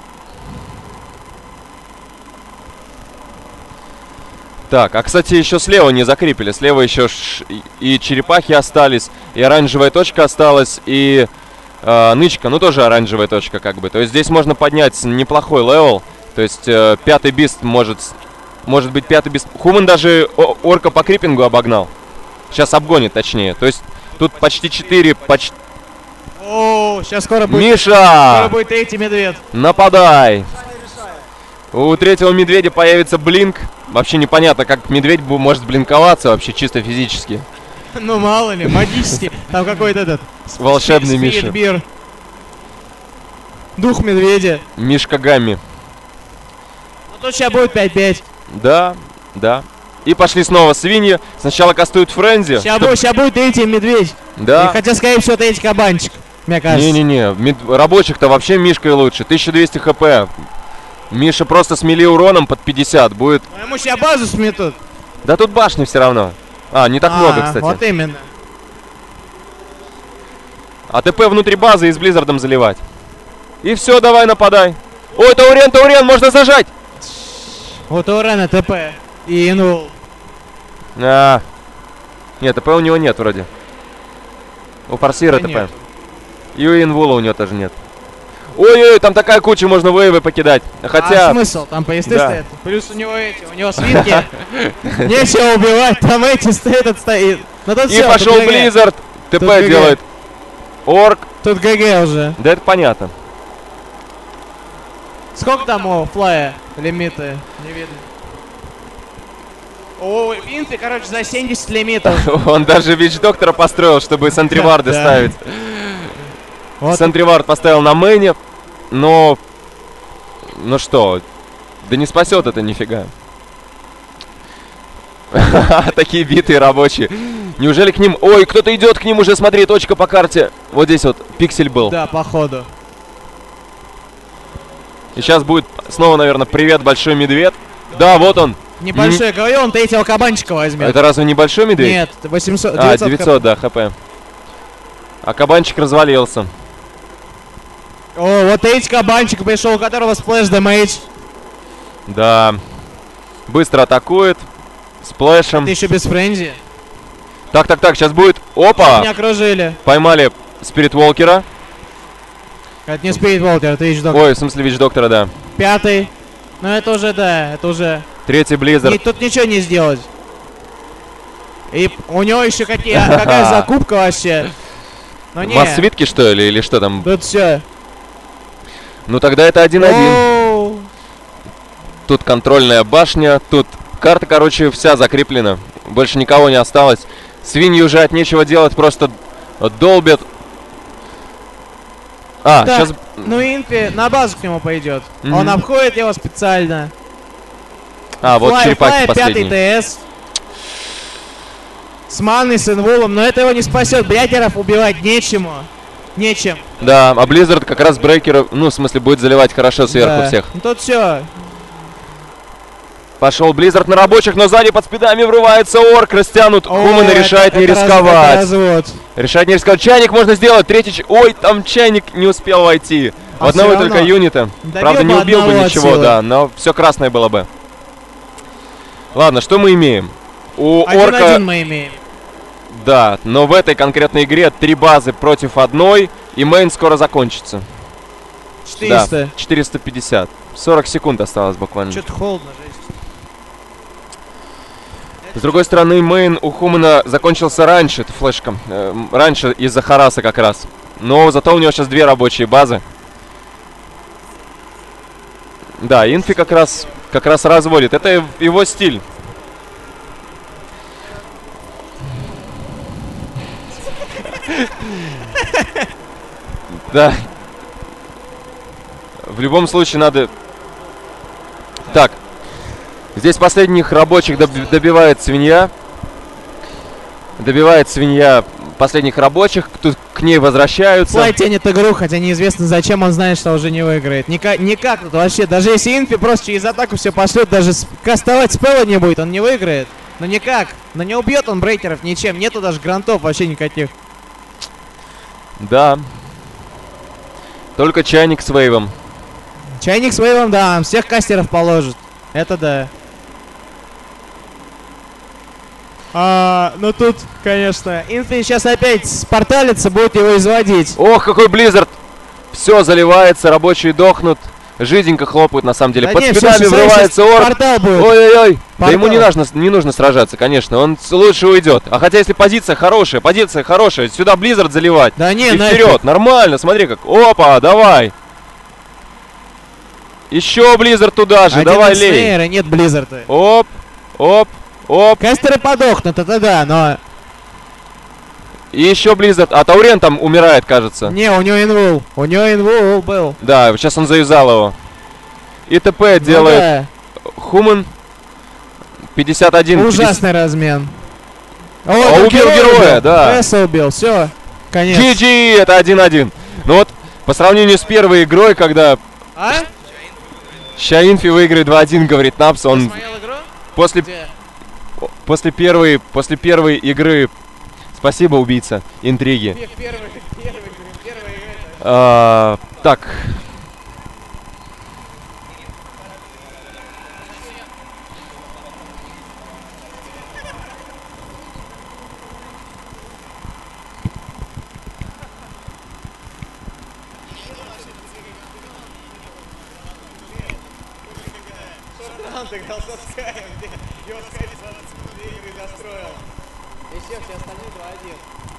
Так, а кстати, еще слева не закрепили. Слева еще ш- и- и черепахи остались, и оранжевая точка осталась, и э, нычка, ну тоже оранжевая точка как бы. То есть здесь можно поднять неплохой левел. То есть э, пятый бист может, с- может быть пятый бист. Хуман даже о- орка по крипингу обогнал. Сейчас обгонит точнее. То есть тут почти четыре, почти... О, сейчас скоро будет. Скоро Миша! будет третий медведь. Нападай! У третьего медведя появится блинк. Вообще непонятно, как медведь бу- может блинковаться вообще чисто физически. Ну мало ли, магический. Там какой-то этот. Волшебный Миша. Спиритбир. Дух медведя. Мишка Гамми. Ну тут сейчас будет пять пять. Да, да. И пошли снова свиньи. Сначала кастуют френзи. Сейчас чтоб- будет, ща будет третий медведь. И Да. хотя, скорее всего, третий кабанчик. Мне кажется. Не-не-не, мед- рабочих-то вообще Мишкой лучше. тысяча двести хп. Миша просто с мили уроном под пятьдесят будет. Но ему сейчас базу сметут. Да тут башни все равно. А, не так А, много, кстати. Вот именно. А ТП внутри базы и с Близзардом заливать. И все, давай нападай. Ой, Таурен, Таурен, можно зажать! Вот у Рена ТП. И инул. А. Нет, ТП у него нет вроде. У Форсира Да ТП. нет. И у Инвула у него тоже нет. Ой-ой, там такая куча, можно вейвы покидать. Хотя... А смысл? Там поезды Да. стоят. Плюс у него эти, у него свитки. Нечего убивать, там эти стоят, этот стоит. Ну тут И всё, пошел тут ГГ. Близзард. ТП Тут ГГ. делает. Орк. Тут ГГ уже. Да это понятно. Сколько там у Флая лимиты? Не видно. О, Инфи, короче, за семьдесят лимитов. Он даже Вич-доктора построил, чтобы сентриварды Да. ставить. Вот. Сентривард поставил на мэне, но... Ну что, да не спасет это нифига. Такие битые рабочие. Неужели к ним... Ой, кто-то идет к ним уже, смотри, точка по карте. Вот здесь вот пиксель был. Да, походу. И сейчас будет снова, наверное, привет, большой медведь. Да, вот он. Небольшой, говорю, он третьего кабанчика возьмет. Это разве не большой медведь? Нет, восемьсот. А, девятьсот девятьсот, да, хп. А кабанчик развалился. О, вот третий кабанчик пришел, у которого сплэш дэмэдж. Да. Быстро атакует. Сплэшем. Ты еще без френзи. Так, так, так, сейчас будет... Опа! Меня окружили. Поймали Спирит Волкера. Это не Спирит Волкер, это Вич-доктор. Ой, в смысле Вич-доктора, да. Пятый. Ну это уже, да, это уже... Третий Ни- Близзард. тут ничего не сделать. И у него еще какие, какая закупка вообще. Ну не, Масс-свитки, что ли, или что там? тут все. Ну тогда это один-один. Тут контрольная башня, тут карта, короче, вся закреплена. Больше никого не осталось. Свиньи уже от нечего делать, просто долбят. А, Так, сейчас... ну Инфи на базу к нему пойдет. Мгм. Он обходит его специально. А, вот Флай- черепахи Флай последний. пятый ТС. С маной, с инвулом, но это его не спасет. Блядеров убивать нечему. нечем. Да, а Blizzard как раз брейкеры, ну, в смысле, будет заливать хорошо сверху Да. всех. Ну, тут все. Пошел Blizzard на рабочих, но сзади под спидами врывается Орк, растянут. Хуман решает не рисковать. Развод. Решает не рисковать. Чайник можно сделать. Третий... ч- Ой, там чайник не успел войти. А В одного всё только равно. юнита. Добил Правда, не бы убил бы одного от ничего, силы. да, но все красное было бы. Ладно, что мы имеем? У Орка... Один-один мы имеем. Да, но в этой конкретной игре три базы против одной, и мейн скоро закончится. четыреста. Да, четыреста пятьдесят. сорок секунд осталось буквально. Что-то холодно, жесть. С другой стороны, мейн у Хумана закончился раньше, это флешка. э, раньше из-за Хараса как раз. Но зато у него сейчас две рабочие базы. Да, Инфи как раз, как раз разводит. Это его стиль. Да. В любом случае надо... Так. Здесь последних рабочих доб- добивает свинья. Добивает свинья последних рабочих. Тут к ней возвращаются. Флай тянет игру, хотя неизвестно зачем, он знает, что уже не выиграет. Никак, никак тут вообще. Даже если Инфи просто через атаку все пошлет, даже с- кастовать спелла не будет, он не выиграет. Но никак. Но не убьет он брейкеров ничем. Нету даже грантов вообще никаких. Да. Только чайник с вейвом. Чайник с вейвом, да, он всех кастеров положит. Это да. А, ну тут, конечно, Инфи сейчас опять спарталится, будет его изводить. Ох, какой Blizzard! Все заливается, рабочие дохнут. Жиденько хлопают, на самом деле. Да Под не, всё, спинами всё, врывается сейчас Орк. портал будет. Ой-ой-ой. Да Портал. ему не нужно, не нужно сражаться, конечно. Он с- лучше уйдет. А хотя если позиция хорошая, позиция хорошая, сюда Blizzard заливать. Да не, И нафиг. вперед, нормально, смотри как. Опа, давай. Еще Blizzard туда же, Один давай из лей. снейра, нет Близзарда. Оп, оп, оп. Кастеры подохнут, это да, но... И еще Blizzard. А Таурен там умирает, кажется. Не, у него инвул. У него инвул был. Да, сейчас он заюзал его. И ТП Ну делает да. Хуман. пятьдесят один. Ужасный размен. О, А, там убил героя, да. Веса убил, все. Конец. джи джи, это один-один. Ну вот, по сравнению с первой игрой, когда А? ща Инфи выиграет два-один, говорит Напс, он Посмотрел игру? после, Где? после, первой, после первой игры... Спасибо, убийца. Интриги. Первый, первый, первый, первый игра. А, так. Сыграл со Скайем, где его Скай двадцать две игры настроил. И все, все остальные два-один.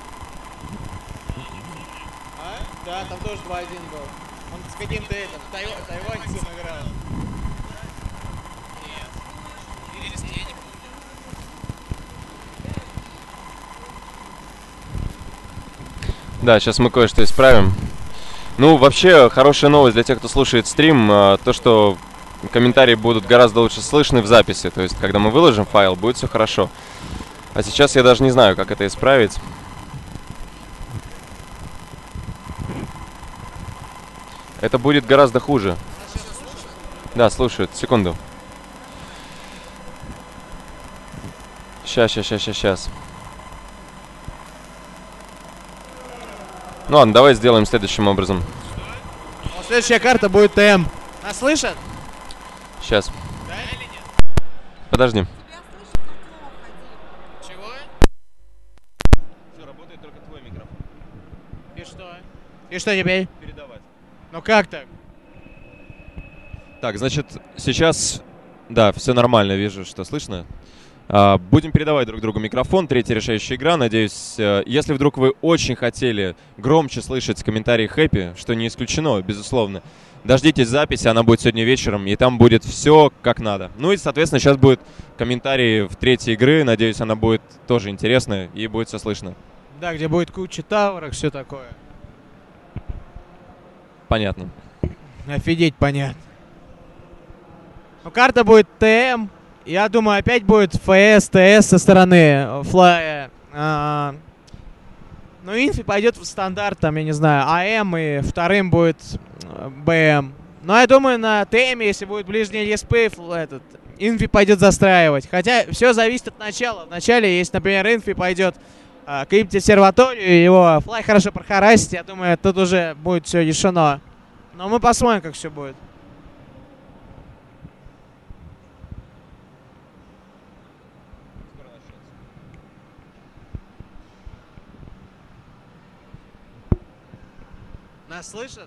А? Да, там тоже два-один был. Он с каким-то этим, тайва- тайваньцем играл. Да, сейчас мы кое-что исправим. Ну, вообще, хорошая новость для тех, кто слушает стрим, а, то, что комментарии будут гораздо лучше слышны в записи. То есть, когда мы выложим файл, будет все хорошо. А сейчас я даже не знаю, как это исправить. Это будет гораздо хуже. Да, слушают. Секунду. Сейчас, сейчас, сейчас, сейчас, сейчас. Ну ладно, давай сделаем следующим образом. Следующая карта будет ТМ. Нас слышат? Сейчас. Подожди. Чего? Все, работает только твой микрофон. И что? И что теперь? Передавать. Ну как так? Так, значит, сейчас... Да, все нормально, вижу, что слышно. А, будем передавать друг другу микрофон. Третья решающая игра. Надеюсь, э, если вдруг вы очень хотели громче слышать комментарии Хэппи, что не исключено, безусловно, дождитесь записи, она будет сегодня вечером, и там будет все как надо. Ну и, соответственно, сейчас будет комментарии в третьей игры. Надеюсь, она будет тоже интересная и будет все слышно. Да, где будет куча таурок, все такое. Понятно. Офигеть, понятно. Ну, карта будет ТМ. Я думаю, опять будет ФС, ТС со стороны Флая. А, Ну, инфи пойдет в стандарт, там, я не знаю, АМ, и вторым будет БМ. Но я думаю, на ТМе, если будет ближний ЛСП, этот, инфи пойдет застраивать. Хотя все зависит от начала. В начале, если, например, инфи пойдет э, крипить обсерваторию, и его флай хорошо прохарасить, я думаю, тут уже будет все решено. Но мы посмотрим, как все будет. Нас слышат?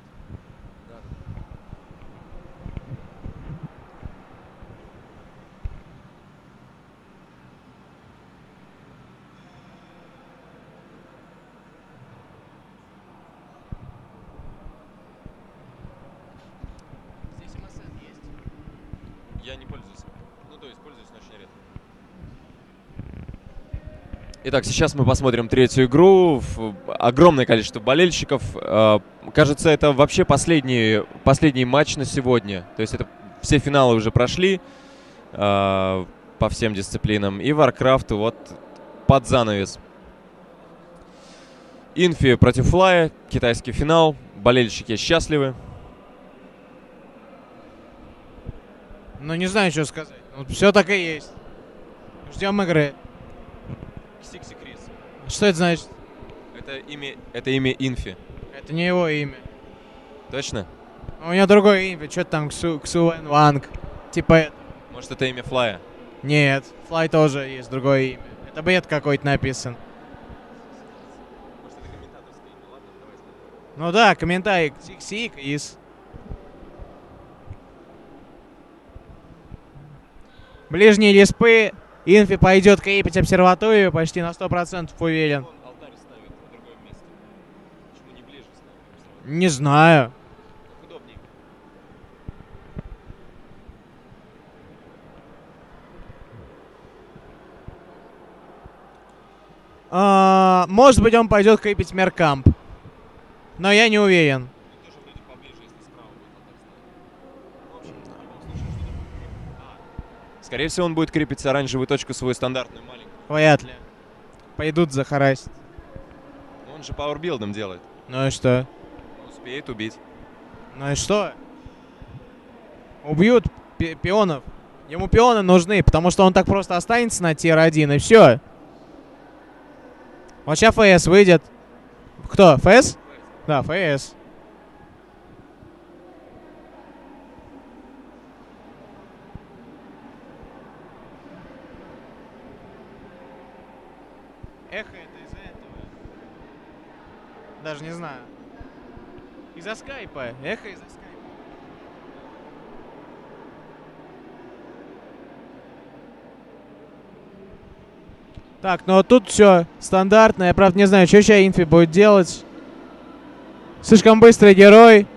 Здесь эм эс эн есть. Я не пользуюсь. Ну, то есть пользуюсь, но очень редко. Итак, сейчас мы посмотрим третью игру. Огромное количество болельщиков. Кажется, это вообще последний, последний матч на сегодня. То есть это все финалы уже прошли по всем дисциплинам. И Warcraft вот под занавес. Инфи против Флая. Китайский финал. Болельщики счастливы. Ну, не знаю, что сказать. Вот все так и есть. Ждем игры. Ксикси Крис. Что это значит? Это имя, это имя Инфи. Это не его имя. Точно? У него другое имя. Что-то там Ксу, Ксуэн Ванг. Типа это. Может, это имя Флая? Нет, Флай тоже есть другое имя. Это бред какой-то написан. Может, это комментаторское имя? Ладно, давай смотрим. Ну да, комментарий Ксик из. Ближний ЛСП. Инфи пойдет крепить обсерваторию, почти на сто процентов уверен. Он алтарь ставит в другом месте. Почему не ближе ставит? Не знаю. Так удобнее. А, может быть, он пойдет крепить Меркамп. Но я не уверен. Ну, тоже вроде поближе, если справа будет алтарь ставить. В общем, в любом случае, что-то будет крепить. А, скорее всего, он будет крепить оранжевую точку свою стандартную маленькую. Вряд ли. Пойдут захарасить. Он же пауэрбилдом делает. Ну и что? Успеет убить. Ну и что? Убьют пи пионов. Ему пионы нужны, потому что он так просто останется на тир один, и все. Вот сейчас ФС выйдет. Кто? ФС? Да, ФС. Эхо это из-за этого. Даже не знаю. Из-за скайпа. Эхо из-за скайпа. Так, ну вот тут все стандартно. Я, правда, не знаю, что сейчас Инфи будет делать. Слишком быстрый герой.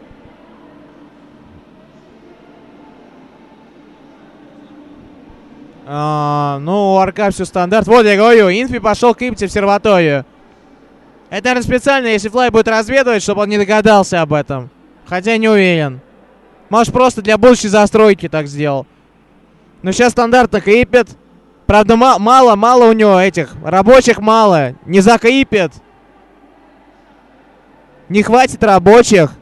А, ну, у Арка все стандарт. Вот я говорю, Инфи пошел крипить обсерваторию. Это, наверное, специально, если Флай будет разведывать, чтобы он не догадался об этом. Хотя не уверен. Может, просто для будущей застройки так сделал. Но сейчас стандартно крипит. Правда, мало, мало у него этих рабочих, мало. Не закрипит. Не хватит рабочих.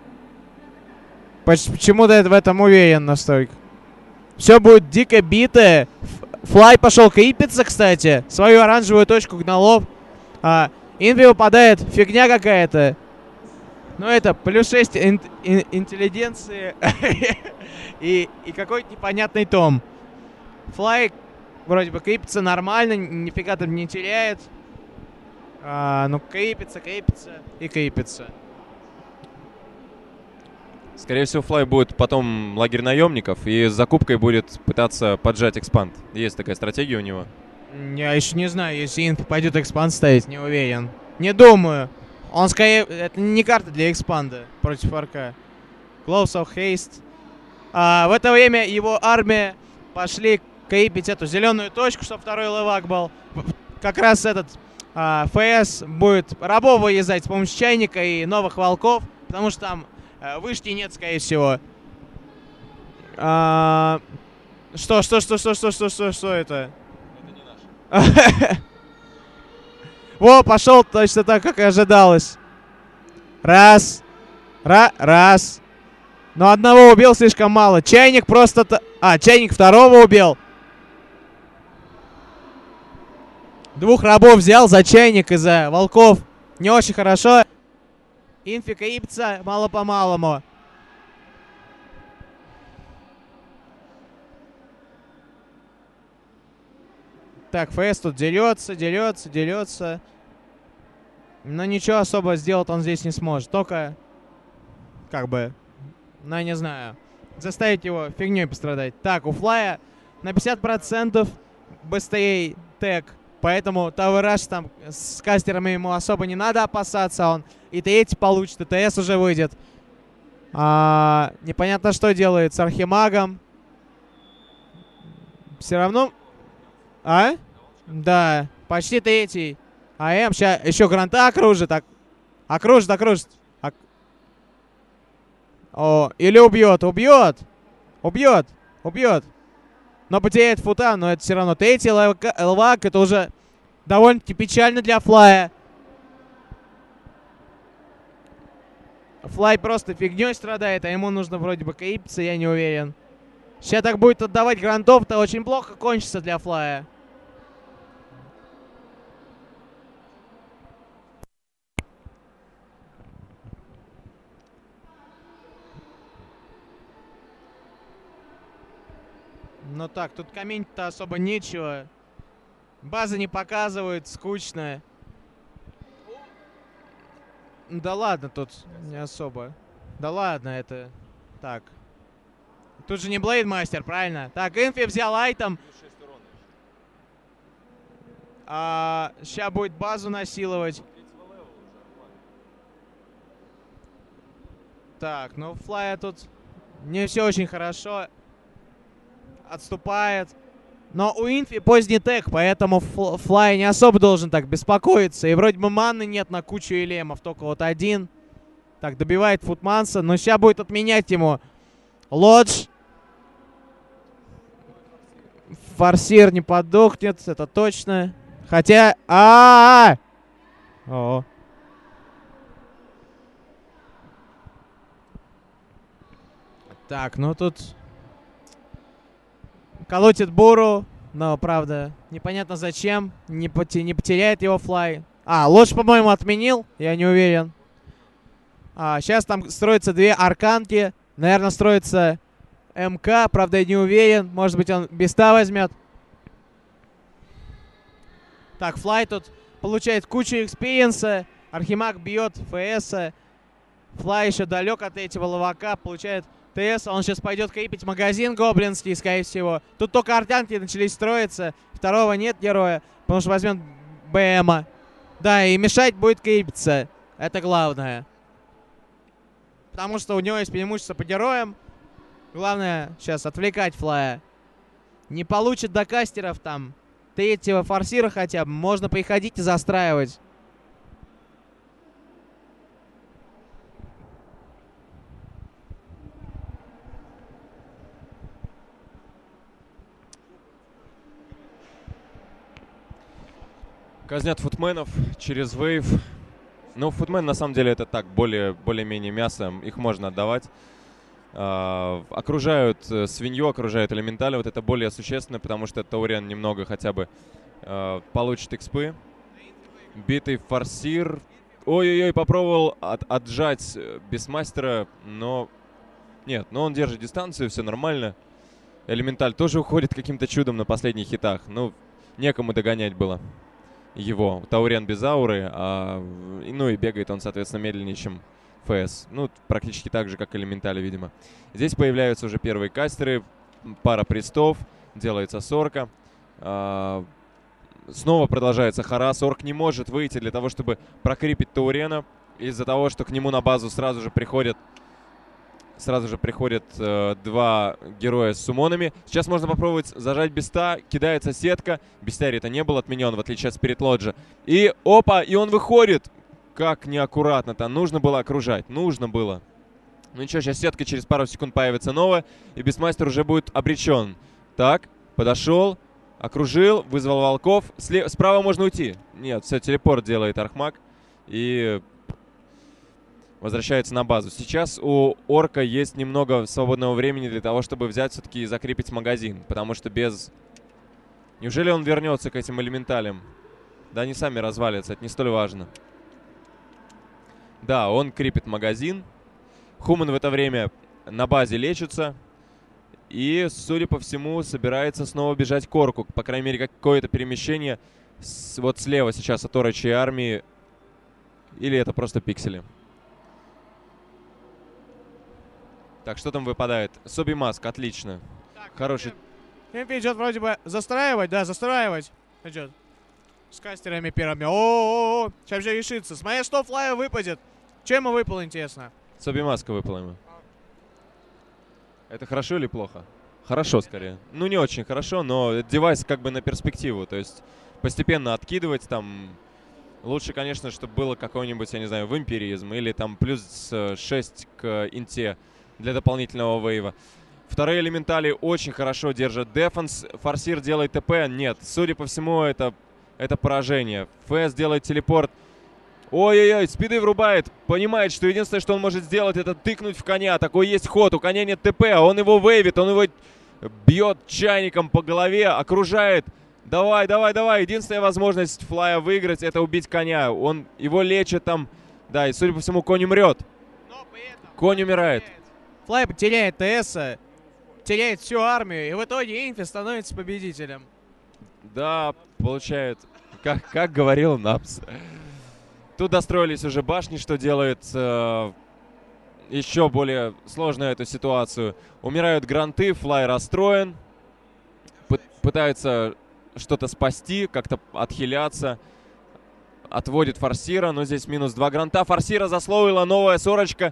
Почему-то в этом уверен настолько. Все будет дико битое. Флай пошел крипиться, кстати. Свою оранжевую точку гналов. А, Инфи выпадает фигня какая-то. Ну это плюс шесть ин ин интеллигенции и, и какой-то непонятный том. Флай вроде бы крипится нормально, нифига там не теряет. А, ну крипится, крипится и крипится. Скорее всего, Флай будет потом лагерь наемников и с закупкой будет пытаться поджать экспанд. Есть такая стратегия у него. Я еще не знаю, если Инфи пойдет экспанд ставить, не уверен. Не думаю. Он скорее... Это не карта для экспанда против Арка. Close of Haste. А, в это время его армия пошли крепить эту зеленую точку, чтобы второй левак был. Как раз этот а, ФС будет рабов вырезать с помощью чайника и новых волков, потому что там а, вышки нет, скорее всего. А, что, что, что, что, что, что, что, что это? Это не наш. Во, пошел точно так, как и ожидалось. Раз. Ра раз. Но одного убил слишком мало. Чайник просто... А, чайник второго убил. Двух рабов взял за чайник и за волков. Не очень хорошо. Инфика ипца мало-помалому. Так, ФС тут дерется, дерется, дерется. Но ничего особо сделать он здесь не сможет. Только, как бы, ну, я не знаю, заставить его фигней пострадать. Так, у Флая на пятьдесят процентов быстрее тег. Поэтому Тавыраш там с кастерами ему особо не надо опасаться. Он и третий получит, и ТС уже выйдет. А, непонятно, что делает с Архимагом. Все равно... А? Да, почти третий. АМ, сейчас еще гранта окружит. Ок... Окружит, окружит. Ок... О, или убьет, убьет. Убьет, убьет. Но потеряет фута, но это все равно третий лвак. Это уже довольно-таки печально для Флая. Флай просто фигней страдает, а ему нужно вроде бы крипиться, я не уверен. Сейчас так будет отдавать грантов-то очень плохо кончится для Флая. Ну так, тут комментить-то особо нечего. База не показывает, скучно. Да ладно, тут не особо. Да ладно, это... Так. Тут же не Блейдмастер, правильно? Так, Инфи взял айтем. А, сейчас будет базу насиловать. Так, ну Флая тут не все очень хорошо. Отступает. Но у Инфи поздний тег, поэтому Флай не особо должен так беспокоиться. И вроде бы маны нет на кучу элемов, только вот один. Так, добивает Футманса, но сейчас будет отменять ему Лодж. Форсир не подохнет, это точно. Хотя... а, -а, -а! О. Так, ну тут... Колотит Буру, но, правда, непонятно зачем. Не, поте не потеряет его Флай. А, Лодж, по-моему, отменил, я не уверен. А, сейчас там строятся две арканки. Наверное, строится МК, правда, я не уверен. Может быть, он Беста возьмет. Так, Флай тут получает кучу экспириенса. Архимаг бьет ФС. Флай еще далек от этого ловака, получает... ТС, он сейчас пойдет крепить магазин гоблинский, скорее всего. Тут только артянки начались строиться. Второго нет героя, потому что возьмет БМа. Да, и мешать будет крепиться. Это главное. Потому что у него есть преимущество по героям. Главное сейчас отвлекать Флая. Не получит до кастеров там третьего форсира хотя бы. Можно приходить и застраивать. Казнят футменов через вейв. Ну, футмен на самом деле это так, более, более-менее мясо. Их можно отдавать. А, окружают свинью, окружают элементали. Вот это более существенно, потому что Тауриан немного хотя бы а, получит экспы. Битый форсир. Ой-ой-ой, попробовал от, отжать Бестмастера, но... Нет, но он держит дистанцию, все нормально. Элементаль тоже уходит каким-то чудом на последних хитах. Ну, некому догонять было его. Тауриан без ауры, а, ну и бегает он, соответственно, медленнее, чем ФС. Ну, практически так же, как элементали, видимо. Здесь появляются уже первые кастеры, пара пристов, делается сорка. А, снова продолжается харас. Орк не может выйти для того, чтобы прокрипить Таурена, из-за того, что к нему на базу сразу же приходят Сразу же приходят э, два героя с сумонами. Сейчас можно попробовать зажать Беста. Кидается сетка. Бестиарий-то не был отменен, в отличие от Спирит Лоджа. И опа, и он выходит. Как неаккуратно-то. Нужно было окружать. Нужно было. Ну ничего, сейчас сетка через пару секунд появится новая. И Бестмастер уже будет обречен. Так, подошел. Окружил, вызвал волков. Сле справа можно уйти. Нет, все, телепорт делает Архмаг. И возвращается на базу. Сейчас у Орка есть немного свободного времени для того, чтобы взять все-таки и закрепить магазин. Потому что без... Неужели он вернется к этим элементалям? Да они сами развалятся, это не столь важно. Да, он крепит магазин. Хуман в это время на базе лечится. И, судя по всему, собирается снова бежать к Орку. По крайней мере, какое-то перемещение с, вот слева сейчас от Орочей армии. Или это просто пиксели. Так, что там выпадает? Соби Маск, отлично. Так, Хороший. Импи идет вроде бы застраивать, да, застраивать. Идет. С кастерами первыми. О-о-о, сейчас же решится. Смотри, что флая выпадет. Чем ему выпало, интересно? Соби Маска выпал ему. Это хорошо или плохо? Хорошо, скорее. Ну, не очень хорошо, но девайс как бы на перспективу. То есть постепенно откидывать там... Лучше, конечно, чтобы было какой-нибудь, я не знаю, вампиризм или там плюс шесть к инте для дополнительного вейва. Вторые элементали очень хорошо держат дефенс. Форсир делает ТП. Нет, судя по всему, это, это поражение. ФС делает телепорт. Ой-ой-ой, спиды врубает. Понимает, что единственное, что он может сделать, это тыкнуть в коня. Такой есть ход. У коня нет ТП, а он его вейвит. Он его бьет чайником по голове, окружает. Давай, давай, давай. Единственная возможность флая выиграть — это убить коня. Он его лечит там. Да, и судя по всему, конь умрет. Конь умирает. Флай теряет ТС, теряет всю армию, и в итоге Инфи становится победителем. Да, получает. Как, как говорил Напс. Тут достроились уже башни, что делает э, еще более сложную эту ситуацию. Умирают гранты, флай расстроен. Пы пытается что-то спасти, как-то отхиляться. Отводит форсира, но здесь минус два гранта. Форсира заслоила, новая сорочка.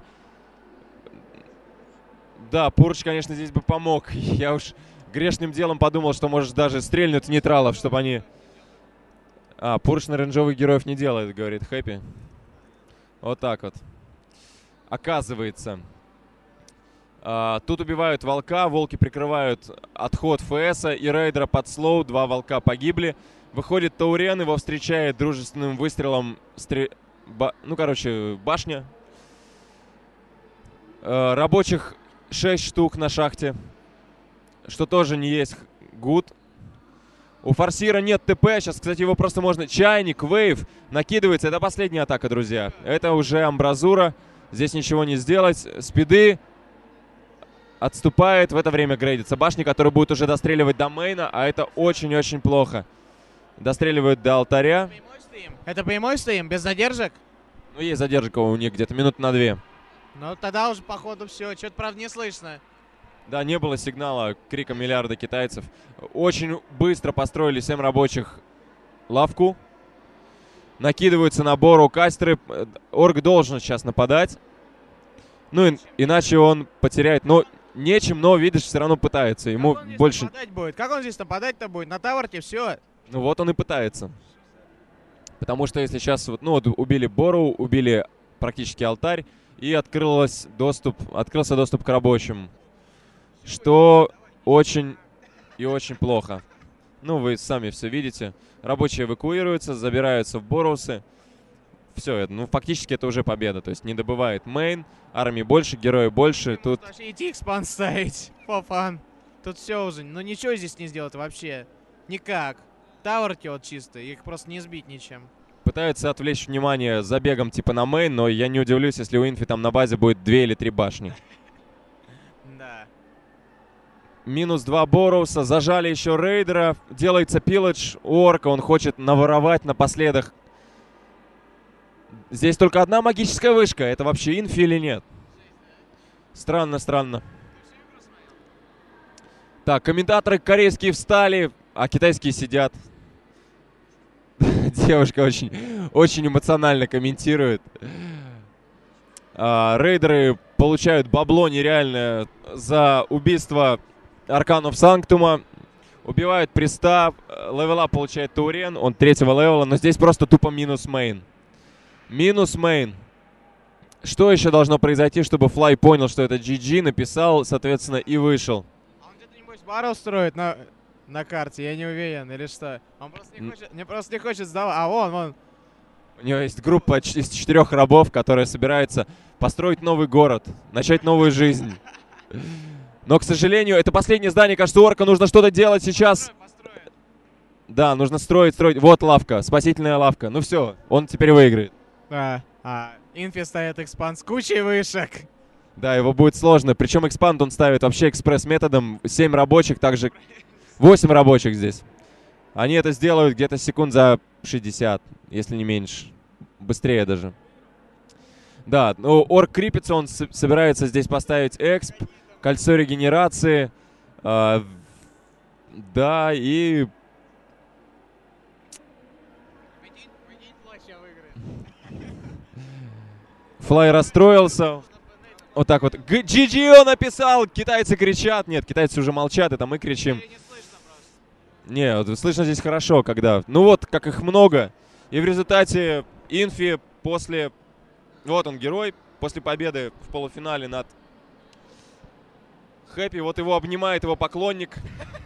Да, Пурч, конечно, здесь бы помог. Я уж грешным делом подумал, что может даже стрельнуть нейтралов, чтобы они... А, Пурч на рейнджовых героев не делает, говорит Хэппи. Вот так вот. Оказывается. А, тут убивают волка, волки прикрывают отход ФСа и рейдера под слоу. Два волка погибли. Выходит Таурен, его встречает дружественным выстрелом стр... ба... ну, короче, башня. А, рабочих шесть штук на шахте, что тоже не есть гуд. У форсира нет ТП. Сейчас, кстати, его просто можно... Чайник, вейв накидывается. Это последняя атака, друзья. Это уже амбразура. Здесь ничего не сделать. Спиды. Отступает. В это время грейдится башня, которая будет уже достреливать до мейна. А это очень-очень плохо. Достреливают до алтаря. Это прямой стрим, без задержек? Ну, есть задержка у них где-то минут на две. Ну, тогда уже, походу, все. Что-то, правда, не слышно. Да, не было сигнала крика миллиарда китайцев. Очень быстро построили семь рабочих лавку. Накидываются на Бору кастеры. Орк должен сейчас нападать. Ну, и, иначе он потеряет. Но нечем, но, видишь, все равно пытается. Ему как он больше... нападать будет? Как он здесь нападать-то будет? На таверте все. Ну, вот он и пытается. Потому что если сейчас... Ну, вот убили Бору, убили практически алтарь. И открылось доступ, открылся доступ к рабочим. Что очень и очень плохо. Ну, вы сами все видите. Рабочие эвакуируются, забираются в Борусы. Все, это, ну, фактически это уже победа. То есть не добывает мейн, армии больше, герои больше. Тут... Вообще идти экспан ставить. For fun. Тут все уже. Ну, ничего здесь не сделать вообще. Никак. Таверки вот чистые. Их просто не сбить ничем. Пытаются отвлечь внимание забегом типа на мейн, но я не удивлюсь, если у Инфи там на базе будет две или три башни. Да. Минус два Боруса, зажали еще рейдера. Делается пилладж у Орка, он хочет наворовать напоследок. Здесь только одна магическая вышка. Это вообще Инфи или нет? Странно, странно. Так, комментаторы корейские встали, а китайские сидят. Девушка очень, очень эмоционально комментирует. А, рейдеры получают бабло нереальное за убийство Арканов Санктума. Убивают Приста. Левела получает Таурен. Он третьего левела, но здесь просто тупо минус мейн. Минус мейн. Что еще должно произойти, чтобы Флай понял, что это джи джи, написал, соответственно, и вышел? А он где-то, небось, баррел строит на... на карте, я не уверен, или что? Он просто не хочет, не просто не хочет сдавать. А вон, вон. У него есть группа ч- из четырех рабов, которая собирается построить новый город, начать новую жизнь. Но, к сожалению, это последнее здание, кажется, у орка нужно что-то делать сейчас. Да, нужно строить, строить. Вот лавка, спасительная лавка. Ну все, он теперь выиграет. Да. А, Инфи ставит экспанд с кучей вышек. Да, его будет сложно. Причем экспанд он ставит вообще экспресс-методом. семь рабочих, также восемь рабочих здесь. Они это сделают где-то секунд за шестьдесят, если не меньше. Быстрее даже. Да, ну, орк крипится, он с- собирается здесь поставить эксп, кольцо регенерации. э, да, и... Флай расстроился. Вот так вот. Г- джи джи он написал! Китайцы кричат. Нет, китайцы уже молчат, это мы кричим. Не, вот слышно здесь хорошо, когда... Ну вот, как их много. И в результате Инфи после... Вот он, герой. После победы в полуфинале над Хэппи. Вот его обнимает его поклонник.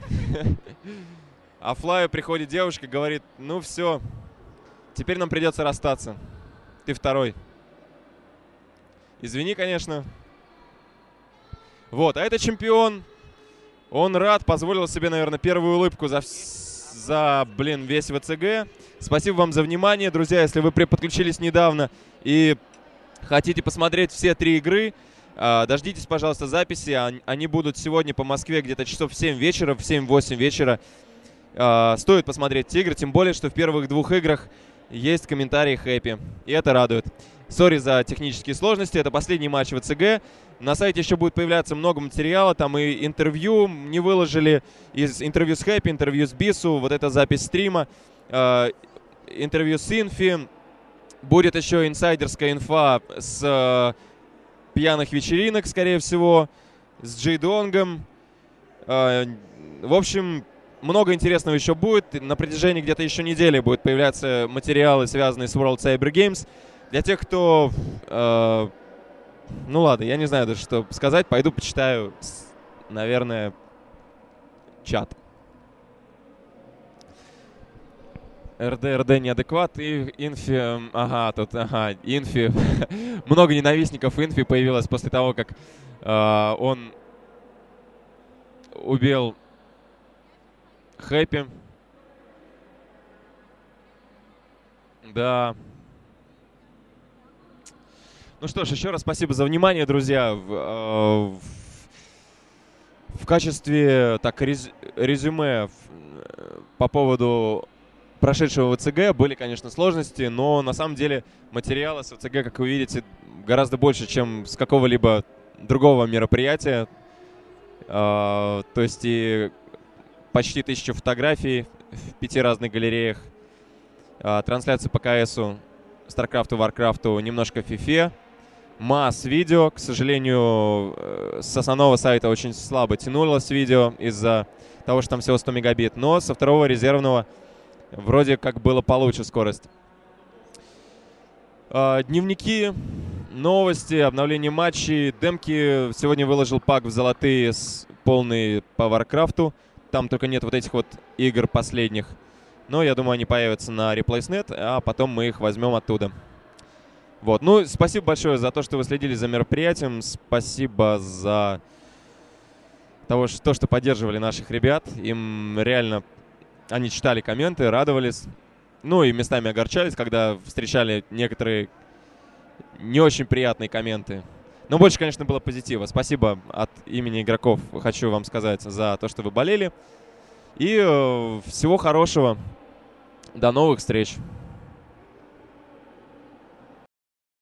А Флаю приходит девушка и говорит: ну все, теперь нам придется расстаться. Ты второй. Извини, конечно. Вот, а это чемпион. Он рад, позволил себе, наверное, первую улыбку за, вс- за блин, весь ВЦГ. Спасибо вам за внимание, друзья. Если вы при- подключились недавно и хотите посмотреть все три игры, э, дождитесь, пожалуйста, записи. Они, они будут сегодня по Москве где-то часов в семь вечера, в семь-восемь вечера. Э, стоит посмотреть эти игры, тем более, что в первых двух играх есть комментарии Хэппи. И это радует. Сори за технические сложности. Это последний матч ВЦГ. На сайте еще будет появляться много материала. Там и интервью не выложили. Из интервью с Хэппи, интервью с Бису. Вот это запись стрима. Э, интервью с Инфи. Будет еще инсайдерская инфа с э, пьяных вечеринок, скорее всего. С Джей Донгом. Э, в общем, много интересного еще будет. На протяжении где-то еще недели будут появляться материалы, связанные с World Cyber Games. Для тех, кто... Э, ну ладно, я не знаю даже, что сказать. Пойду почитаю, с- наверное, чат. РД, РД неадекват и Инфи... эм, Ага, тут, ага, Инфи. Много ненавистников Инфи появилось после того, как э, он убил Хэппи. Да. Ну что ж, еще раз спасибо за внимание, друзья. В, э, в- в качестве так, рез- резюме в- э, по поводу прошедшего ВЦГ были, конечно, сложности, но на самом деле материала с ВЦГ, как вы видите, гораздо больше, чем с какого-либо другого мероприятия. Э, то есть и почти тысячу фотографий в пяти разных галереях, э, трансляции по КСу, Старкрафту, Варкрафту, немножко Фифе. Масс видео, к сожалению, э, с основного сайта очень слабо тянулось видео из-за того, что там всего сто мегабит, но со второго резервного вроде как было получше скорость. Э, Дневники, новости, обновление матчей, демки. Сегодня выложил пак в золотые с полный по Варкрафту. Там только нет вот этих вот игр последних. Но я думаю, они появятся на Replays точка нет, а потом мы их возьмем оттуда. Вот, ну, спасибо большое за то, что вы следили за мероприятием. Спасибо за того, что, то, что поддерживали наших ребят. Им реально, они читали комменты, радовались. Ну и местами огорчались, когда встречали некоторые не очень приятные комменты. Но больше, конечно, было позитива. Спасибо от имени игроков, хочу вам сказать, за то, что вы болели. И э, всего хорошего. До новых встреч.